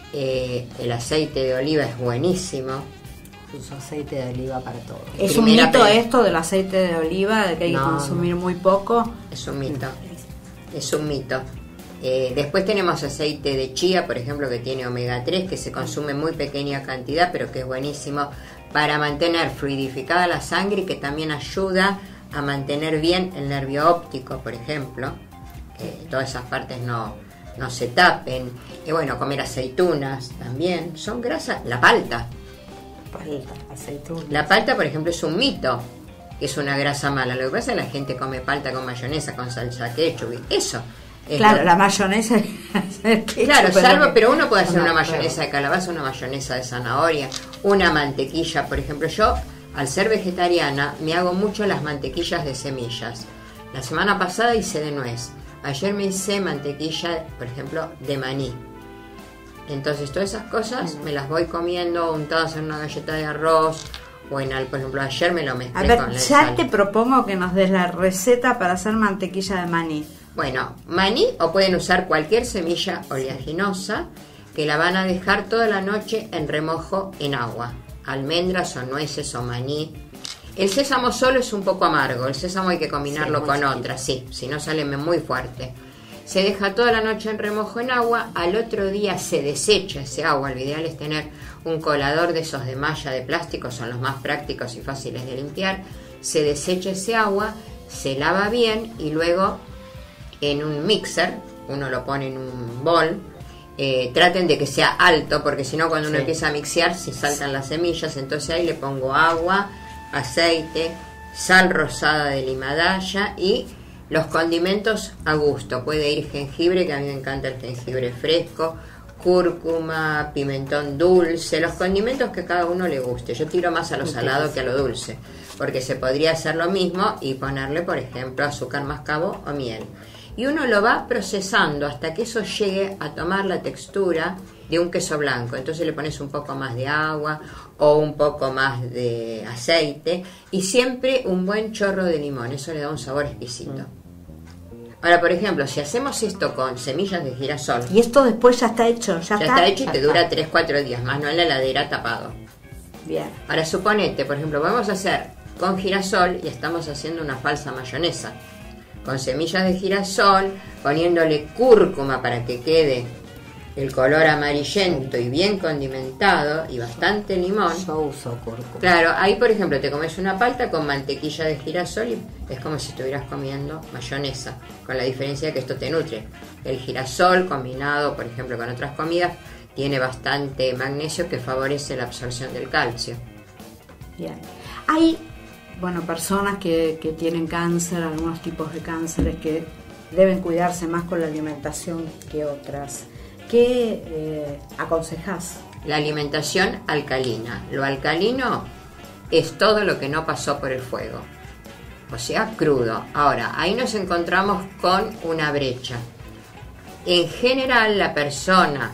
S3: El aceite de oliva es buenísimo.
S4: Uso aceite de oliva para todo.
S2: ¿Es un
S3: Primera
S2: mito
S3: pre-
S2: esto del aceite de oliva, de que hay que
S4: No,
S2: consumir muy poco?
S3: Es un mito. Es un mito. Después tenemos aceite de chía, por ejemplo, que tiene omega 3, que se consume en muy pequeña cantidad, pero que es buenísimo para mantener fluidificada la sangre y que también ayuda a mantener bien el nervio óptico, por ejemplo, que todas esas partes no se tapen. Y bueno, comer aceitunas también, son grasas. La palta.
S4: Aceituna.
S3: La palta, por ejemplo, es un mito. que es una grasa mala. Lo que pasa es que la gente come palta con mayonesa, con salsa ketchup, y eso.
S2: Claro, la mayonesa.
S3: Claro, pero uno puede hacer una mayonesa de calabaza, una mayonesa de zanahoria, una mantequilla. Por ejemplo, yo, al ser vegetariana, me hago mucho las mantequillas de semillas. La semana pasada hice de nuez. Ayer me hice mantequilla, por ejemplo, de maní. Entonces, todas esas cosas me las voy comiendo untadas en una galleta de arroz. Por ejemplo, ayer me lo mezclé con la sal.
S2: Ya te propongo que nos des la receta para hacer mantequilla de maní.
S3: Bueno, maní, o pueden usar cualquier semilla oleaginosa, que la van a dejar toda la noche en remojo en agua. Almendras o nueces o maní. El sésamo solo es un poco amargo, el sésamo hay que combinarlo con otras, sí, si no sale muy fuerte. Se deja toda la noche en remojo en agua, al otro día se desecha ese agua. Lo ideal es tener un colador de esos de malla de plástico, son los más prácticos y fáciles de limpiar. Se desecha ese agua, se lava bien y luego en un mixer, uno lo pone en un bol, traten de que sea alto, porque si no cuando uno empieza a mixear se saltan las semillas. Entonces ahí le pongo agua, aceite, sal rosada de limadaya y los condimentos a gusto. Puede ir jengibre, que a mí me encanta el jengibre fresco, cúrcuma, pimentón dulce, los condimentos que a cada uno le guste. Yo tiro más a lo salado que a lo dulce, porque se podría hacer lo mismo y ponerle, por ejemplo, azúcar mascabo o miel. Y uno lo va procesando hasta que eso llegue a tomar la textura de un queso blanco. Entonces le pones un poco más de agua o un poco más de aceite y siempre un buen chorro de limón. Eso le da un sabor exquisito. Ahora, por ejemplo, si hacemos esto con semillas de girasol...
S2: Y esto después ya está hecho. Ya
S3: está hecho y te dura 3-4 días más, no en la heladera tapado.
S2: Bien.
S3: Ahora, suponete, por ejemplo, vamos a hacer con girasol y estamos haciendo una falsa mayonesa. Con semillas de girasol, poniéndole cúrcuma para que quede el color amarillento y bien condimentado y bastante limón.
S4: Yo uso cúrcuma.
S3: Claro, ahí por ejemplo te comes una palta con mantequilla de girasol y es como si estuvieras comiendo mayonesa, con la diferencia de que esto te nutre. El girasol combinado, por ejemplo, con otras comidas, tiene bastante magnesio que favorece la absorción del calcio.
S2: Bien. Hay, personas que tienen cáncer, algunos tipos de cánceres que deben cuidarse más con la alimentación que otras. ¿Qué aconsejás?
S3: La alimentación alcalina. Lo alcalino es todo lo que no pasó por el fuego, o sea, crudo. Ahora, ahí nos encontramos con una brecha. En general, la persona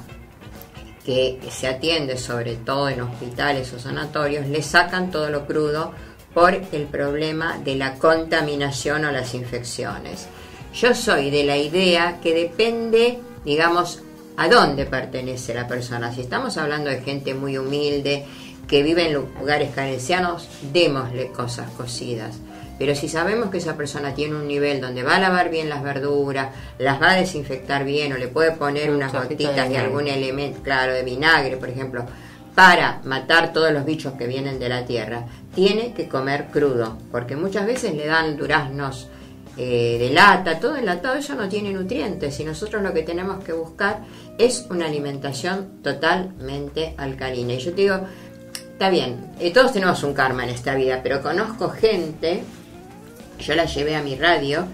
S3: que se atiende, sobre todo en hospitales o sanatorios, le sacan todo lo crudo por el problema de la contaminación o las infecciones. Yo soy de la idea que depende, digamos, a dónde pertenece la persona. Si estamos hablando de gente muy humilde, que vive en lugares carencianos, démosle cosas cocidas. Pero si sabemos que esa persona tiene un nivel donde va a lavar bien las verduras, las va a desinfectar bien, o le puede poner unas gotitas de algún elemento, claro, de vinagre, por ejemplo, para matar todos los bichos que vienen de la tierra, tiene que comer crudo, porque muchas veces le dan duraznos de lata, todo enlatado, eso no tiene nutrientes, y nosotros lo que tenemos que buscar es una alimentación totalmente alcalina. Y yo te digo, está bien, todos tenemos un karma en esta vida, pero conozco gente, yo la llevé a mi radio,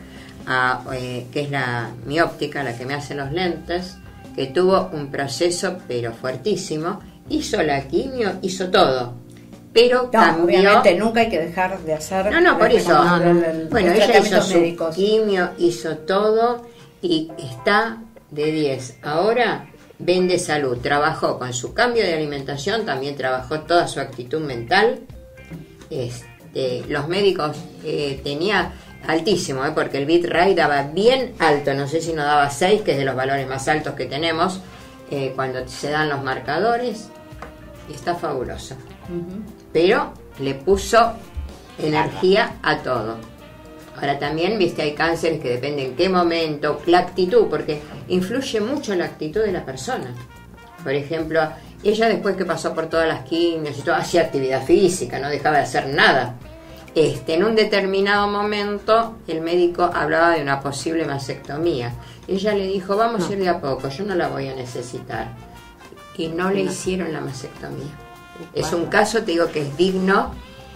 S3: que es mi óptica, la que me hace los lentes, que tuvo un proceso pero fuertísimo, hizo la quimio, hizo todo, pero cambió.
S2: Obviamente nunca hay que dejar de hacer.
S3: Por eso. Bueno, ella hizo su
S2: médicos.
S3: Quimio, hizo todo y está de 10. Ahora vende salud. Trabajó con su cambio de alimentación, también trabajó toda su actitud mental. Los médicos tenía altísimo, porque el bitrate daba bien alto, no sé si no daba 6, que es de los valores más altos que tenemos cuando se dan los marcadores, y está fabulosa. Pero le puso energía a todo. Ahora también, viste, hay cánceres que depende en qué momento, la actitud, porque influye mucho la actitud de la persona. Por ejemplo, ella después que pasó por todas las quimios y todo, hacía actividad física, no dejaba de hacer nada. En un determinado momento el médico hablaba de una posible mastectomía. Ella le dijo, vamos a ir de a poco, yo no la voy a necesitar. Y no le hicieron la mastectomía. Es un caso, te digo, que es digno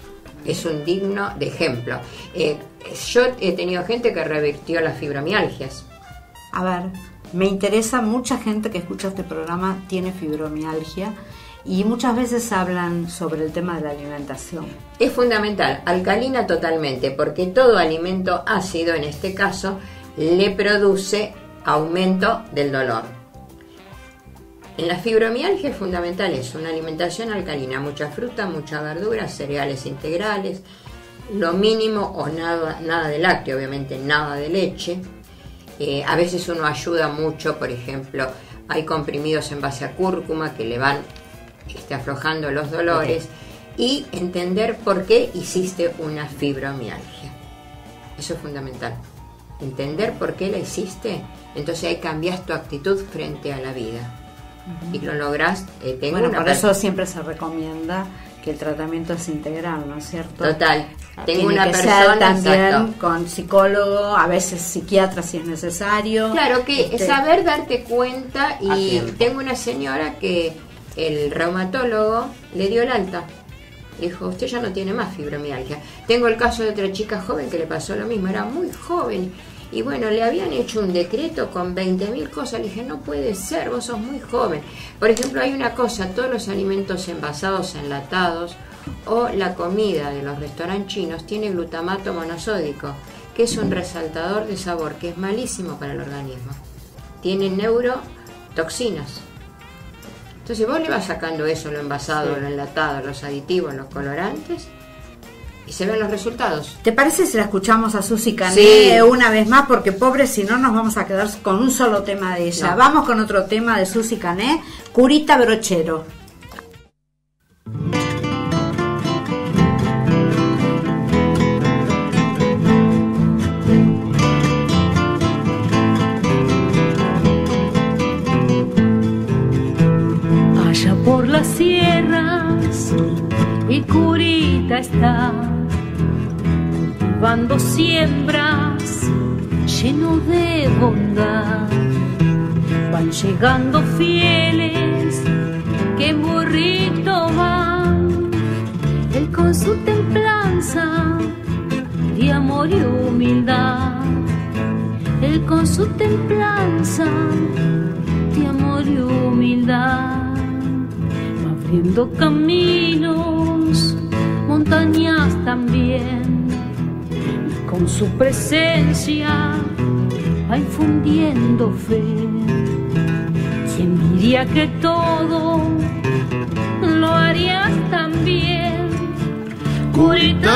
S3: es un digno de ejemplo. Yo he tenido gente que revirtió las fibromialgias.
S2: A ver, me interesa, mucha gente que escucha este programa tiene fibromialgia y muchas veces hablan sobre el tema de la alimentación.
S3: Es fundamental, alcalina totalmente, porque todo alimento ácido, en este caso, le produce aumento del dolor. En la fibromialgia es fundamental eso, una alimentación alcalina, mucha fruta, mucha verdura, cereales integrales, lo mínimo o nada de lácteo, obviamente nada de leche. A veces uno ayuda mucho, por ejemplo, hay comprimidos en base a cúrcuma que le van aflojando los dolores, y entender por qué hiciste una fibromialgia. Eso es fundamental. Entender por qué la hiciste, entonces ahí cambias tu actitud frente a la vida. Y lo lográs.
S2: Por eso siempre se recomienda que el tratamiento es integral, ¿no es cierto?
S3: Total.
S2: Tengo una persona también con psicólogo, a veces psiquiatra si es necesario.
S3: Claro, que saber darte cuenta. Y tengo una señora que el reumatólogo le dio el alta. Dijo, usted ya no tiene más fibromialgia. Tengo el caso de otra chica joven que le pasó lo mismo, era muy joven. Y bueno, le habían hecho un decreto con 20.000 cosas. Le dije, no puede ser, vos sos muy joven. Por ejemplo, hay una cosa, todos los alimentos envasados, enlatados, o la comida de los restaurantes chinos tiene glutamato monosódico, que es un resaltador de sabor, que es malísimo para el organismo. Tiene neurotoxinas. Entonces vos le vas sacando eso, lo envasado, lo enlatado, los aditivos, los colorantes, y se ven los resultados.
S2: ¿Te parece si la escuchamos a Susi Cané una vez más? Porque pobre, si no nos vamos a quedar con un solo tema de ella. No. Vamos con otro tema de Susi Cané, Curita Brochero.
S5: Allá por las sierras y Curita está cultivando siembras lleno de bondad. Van llegando fieles que en burrito van, él con su templanza de amor y humildad, él con su templanza de amor y humildad. Va abriendo caminos, montañas también, y con su presencia va infundiendo fe. ¿Quién diría que todo lo harías también? Curita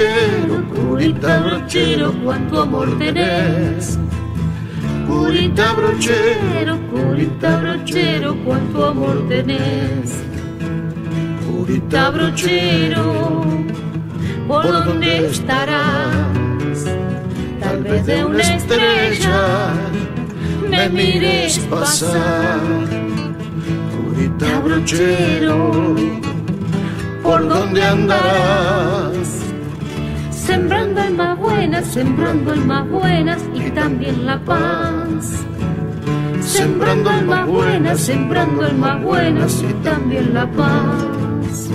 S5: brochero, cuánto amor tenés. Curita brochero, cuánto amor tenés. Curita brochero, ¿por dónde estarás? Tal vez de una estrella me mires pasar. Curita brochero, ¿por dónde andarás? Sembrando almas buenas y también la paz. Sembrando almas buenas y también la paz.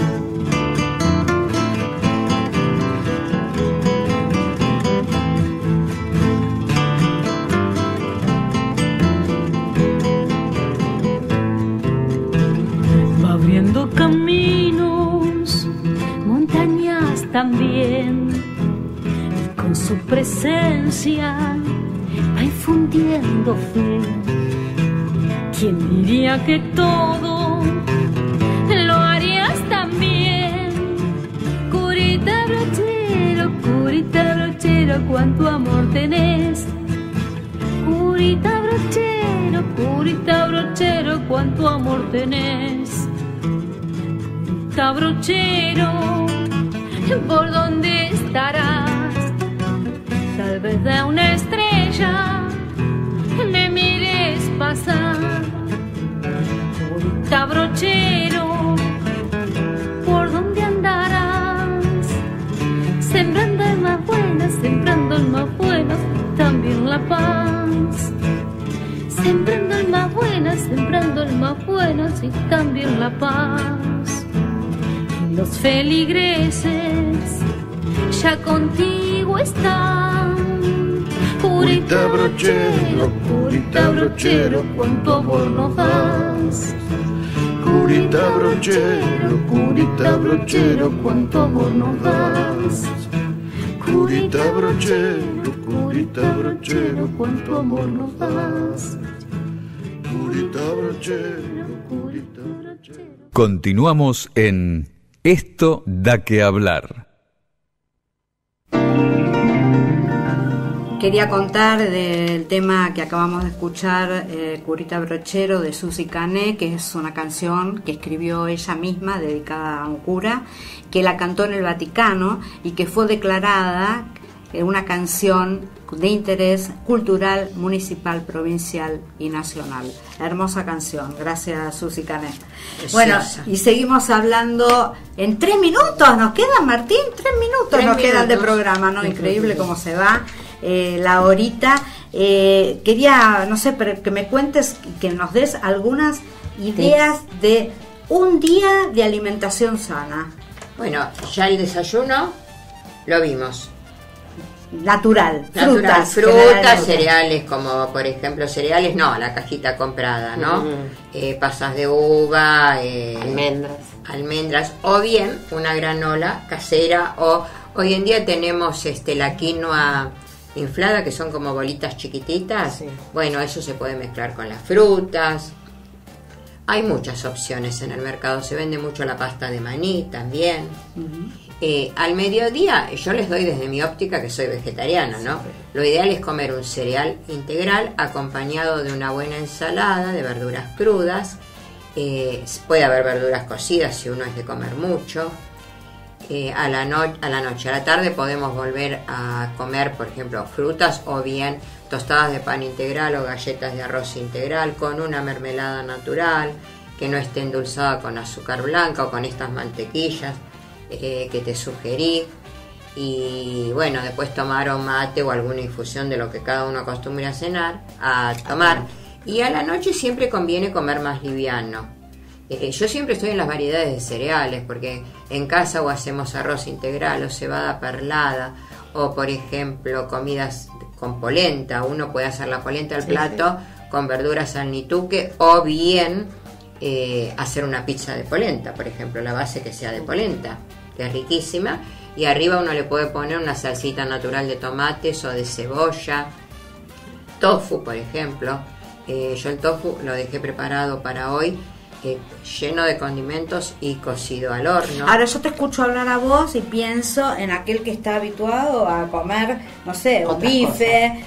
S5: Va abriendo caminos, montañas también, y con su presencia va infundiendo fe. ¿Quién diría que todo lo harías también? Curita brochero, cuánto amor tenés. Curita brochero, cuánto amor tenés. Curita brochero, ¿por dónde estarás? Tal vez de una estrella me mires pasar. Curita brochero, ¿por dónde andarás? Sembrando almas buenas y también la paz. Sembrando almas buenas y también la paz. Y los feligreses ella contigo está. Curita brochero, cuánto amor nos das. Curita brochero, cuánto amor nos das. Curita brochero, cuánto amor nos das. Curita brochero.
S1: Continuamos en Esto da que hablar.
S2: Quería contar del tema que acabamos de escuchar, Curita Brochero, de Susi Cané, que es una canción que escribió ella misma, dedicada a un cura, que la cantó en el Vaticano y que fue declarada una canción de interés cultural, municipal, provincial y nacional. Hermosa canción, gracias Susi Cané. Bueno, y seguimos hablando en 3 minutos, ¿nos quedan, Martín? 3 minutos nos quedan de programa, ¿no? Increíble cómo se va la horita. Quería, no sé, pero que me cuentes, que nos des algunas ideas de un día de alimentación sana.
S3: Bueno, ya el desayuno lo vimos.
S2: Natural, frutas,
S3: cereales, como por ejemplo cereales, no, la cajita comprada, ¿no? Pasas de uva, almendras, o bien una granola casera, o hoy en día tenemos la quinoa inflada, que son como bolitas chiquititas. Sí. Bueno, eso se puede mezclar con las frutas. Hay muchas opciones en el mercado, se vende mucho la pasta de maní también. Al mediodía, yo les doy desde mi óptica, que soy vegetariana, ¿no? Lo ideal es comer un cereal integral acompañado de una buena ensalada de verduras crudas. Puede haber verduras cocidas si uno es de comer mucho. A la noche, a la tarde podemos volver a comer, por ejemplo, frutas o bien tostadas de pan integral o galletas de arroz integral con una mermelada natural que no esté endulzada con azúcar blanca o con estas mantequillas que te sugerí. Y bueno, después tomar o mate o alguna infusión de lo que cada uno acostumbra a tomar. Y a la noche siempre conviene comer más liviano. Yo siempre estoy en las variedades de cereales, porque en casa o hacemos arroz integral o cebada perlada, o por ejemplo comidas con polenta. Uno puede hacer la polenta al plato con verduras al nituque, o bien hacer una pizza de polenta, por ejemplo, la base que sea de polenta, que es riquísima, y arriba uno le puede poner una salsita natural de tomates o de cebolla. Tofu, por ejemplo, yo el tofu lo dejé preparado para hoy, lleno de condimentos y cocido al horno.
S2: Ahora yo te escucho hablar a vos y pienso en aquel que está habituado a comer, no sé, un bife,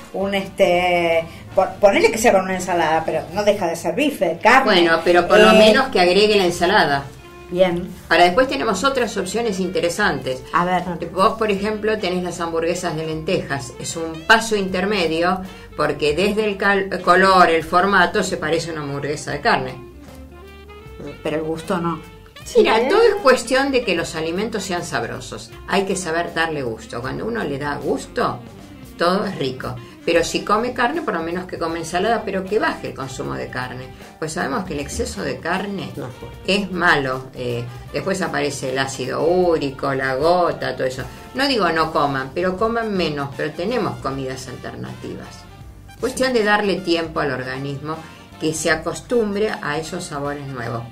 S2: ponele que sea con una ensalada, pero no deja de ser bife, carne.
S3: Bueno, pero por lo menos que agregue la ensalada.
S2: Bien.
S3: Ahora después tenemos otras opciones interesantes.
S2: A ver.
S3: Vos, por ejemplo, tenés las hamburguesas de lentejas. Es un paso intermedio porque desde el color, el formato, se parece a una hamburguesa de carne.
S2: Pero el gusto no.
S3: Mira, todo es cuestión de que los alimentos sean sabrosos. Hay que saber darle gusto. Cuando uno le da gusto, todo es rico. Pero si come carne, por lo menos que come ensalada, pero que baje el consumo de carne. Pues sabemos que el exceso de carne es malo. Después aparece el ácido úrico, la gota, todo eso. No digo no coman, pero coman menos, pero tenemos comidas alternativas. Cuestión de darle tiempo al organismo que se acostumbre a esos sabores nuevos.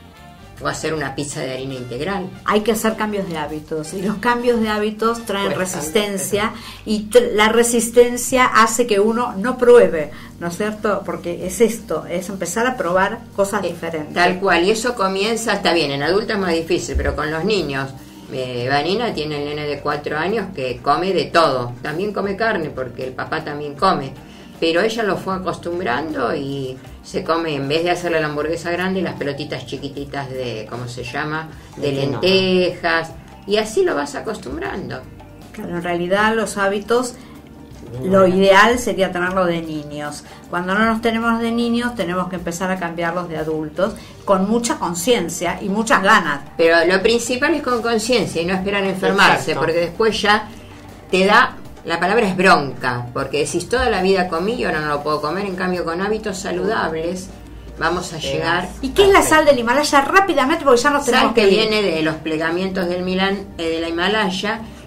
S3: O hacer una pizza de harina integral.
S2: Hay que hacer cambios de hábitos, y los cambios de hábitos traen resistencia, y la resistencia hace que uno no pruebe, ¿no es cierto? Porque es esto, es empezar a probar cosas diferentes.
S3: Tal cual, y eso comienza, está bien, en adultos es más difícil, pero con los niños. Vanina tiene el nene de 4 años que come de todo, también come carne porque el papá también come, pero ella lo fue acostumbrando y se come, en vez de hacerle la hamburguesa grande, las pelotitas chiquititas de, ¿cómo se llama?, de lentejas, y así lo vas acostumbrando.
S2: Claro, en realidad los hábitos, lo ideal sería tenerlo de niños. Cuando no los tenemos de niños, tenemos que empezar a cambiarlos de adultos, con mucha conciencia y muchas ganas.
S3: Pero lo principal es con conciencia y no esperar enfermarse. Exacto. Porque después ya te da, la palabra es bronca, porque decís toda la vida comí y ahora no lo puedo comer. En cambio, con hábitos saludables vamos a llegar.
S2: ¿Y qué es la sal del Himalaya? Rápidamente, porque ya nos tenemos
S3: que viene de los plegamientos de la Himalaya,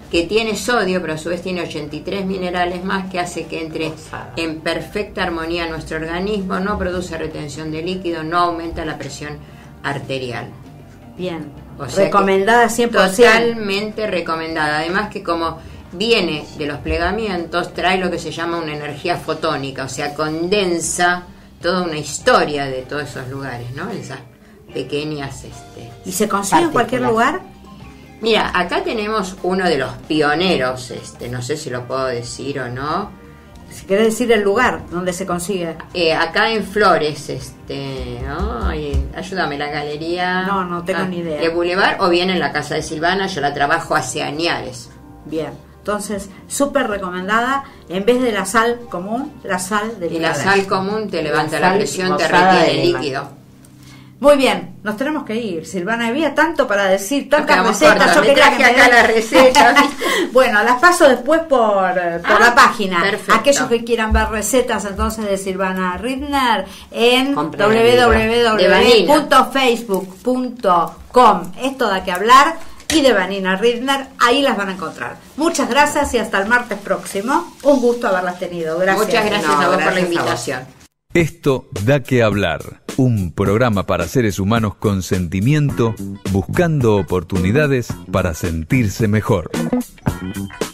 S3: que tiene sodio, pero a su vez tiene 83 minerales más, que hace que entre en perfecta armonía en nuestro organismo, no produce retención de líquido, no aumenta la presión arterial.
S2: Bien,
S3: O sea,
S2: recomendada 100%.
S3: Totalmente recomendada. Además que como viene de los plegamientos, trae lo que se llama una energía fotónica, o sea, condensa toda una historia de todos esos lugares, ¿no? Esas pequeñas...
S2: ¿Y se consigue en cualquier lugar?
S3: Mira, acá tenemos uno de los pioneros, no sé si lo puedo decir o no.
S2: Si querés decir el lugar donde se consigue.
S3: Acá en Flores, ¿no? Ayúdame, la galería...
S2: No tengo ni idea.
S3: De Boulevard, o bien en la casa de Silvana, yo la trabajo hace años.
S2: Bien, entonces, súper recomendada. En vez de la sal común, la sal de
S3: Y la sal común te levanta
S4: La
S3: la
S4: sal
S3: presión, te
S4: rosada
S3: retiene
S4: de
S3: el
S4: lima.
S3: líquido.
S2: Muy bien, nos tenemos que ir, Silvana. Había tanto para decir, tantas
S3: quedamos
S2: recetas.
S3: cortas.
S2: Yo
S3: Me
S2: quería
S3: traje
S2: que me
S3: acá
S2: den-
S3: las recetas.
S2: Bueno, las paso después por la página.
S3: Perfecto.
S2: Aquellos que quieran ver recetas entonces de Silvana Rittner en
S4: Compren el libro.
S2: www.facebook.com. Esto da que hablar, y de Vanina Rittner, ahí las van a encontrar. Muchas gracias y hasta el martes próximo. Un gusto haberlas tenido. Gracias.
S3: Muchas gracias a vos por la invitación.
S1: Esto da que hablar, un programa para seres humanos con sentimiento, buscando oportunidades para sentirse mejor.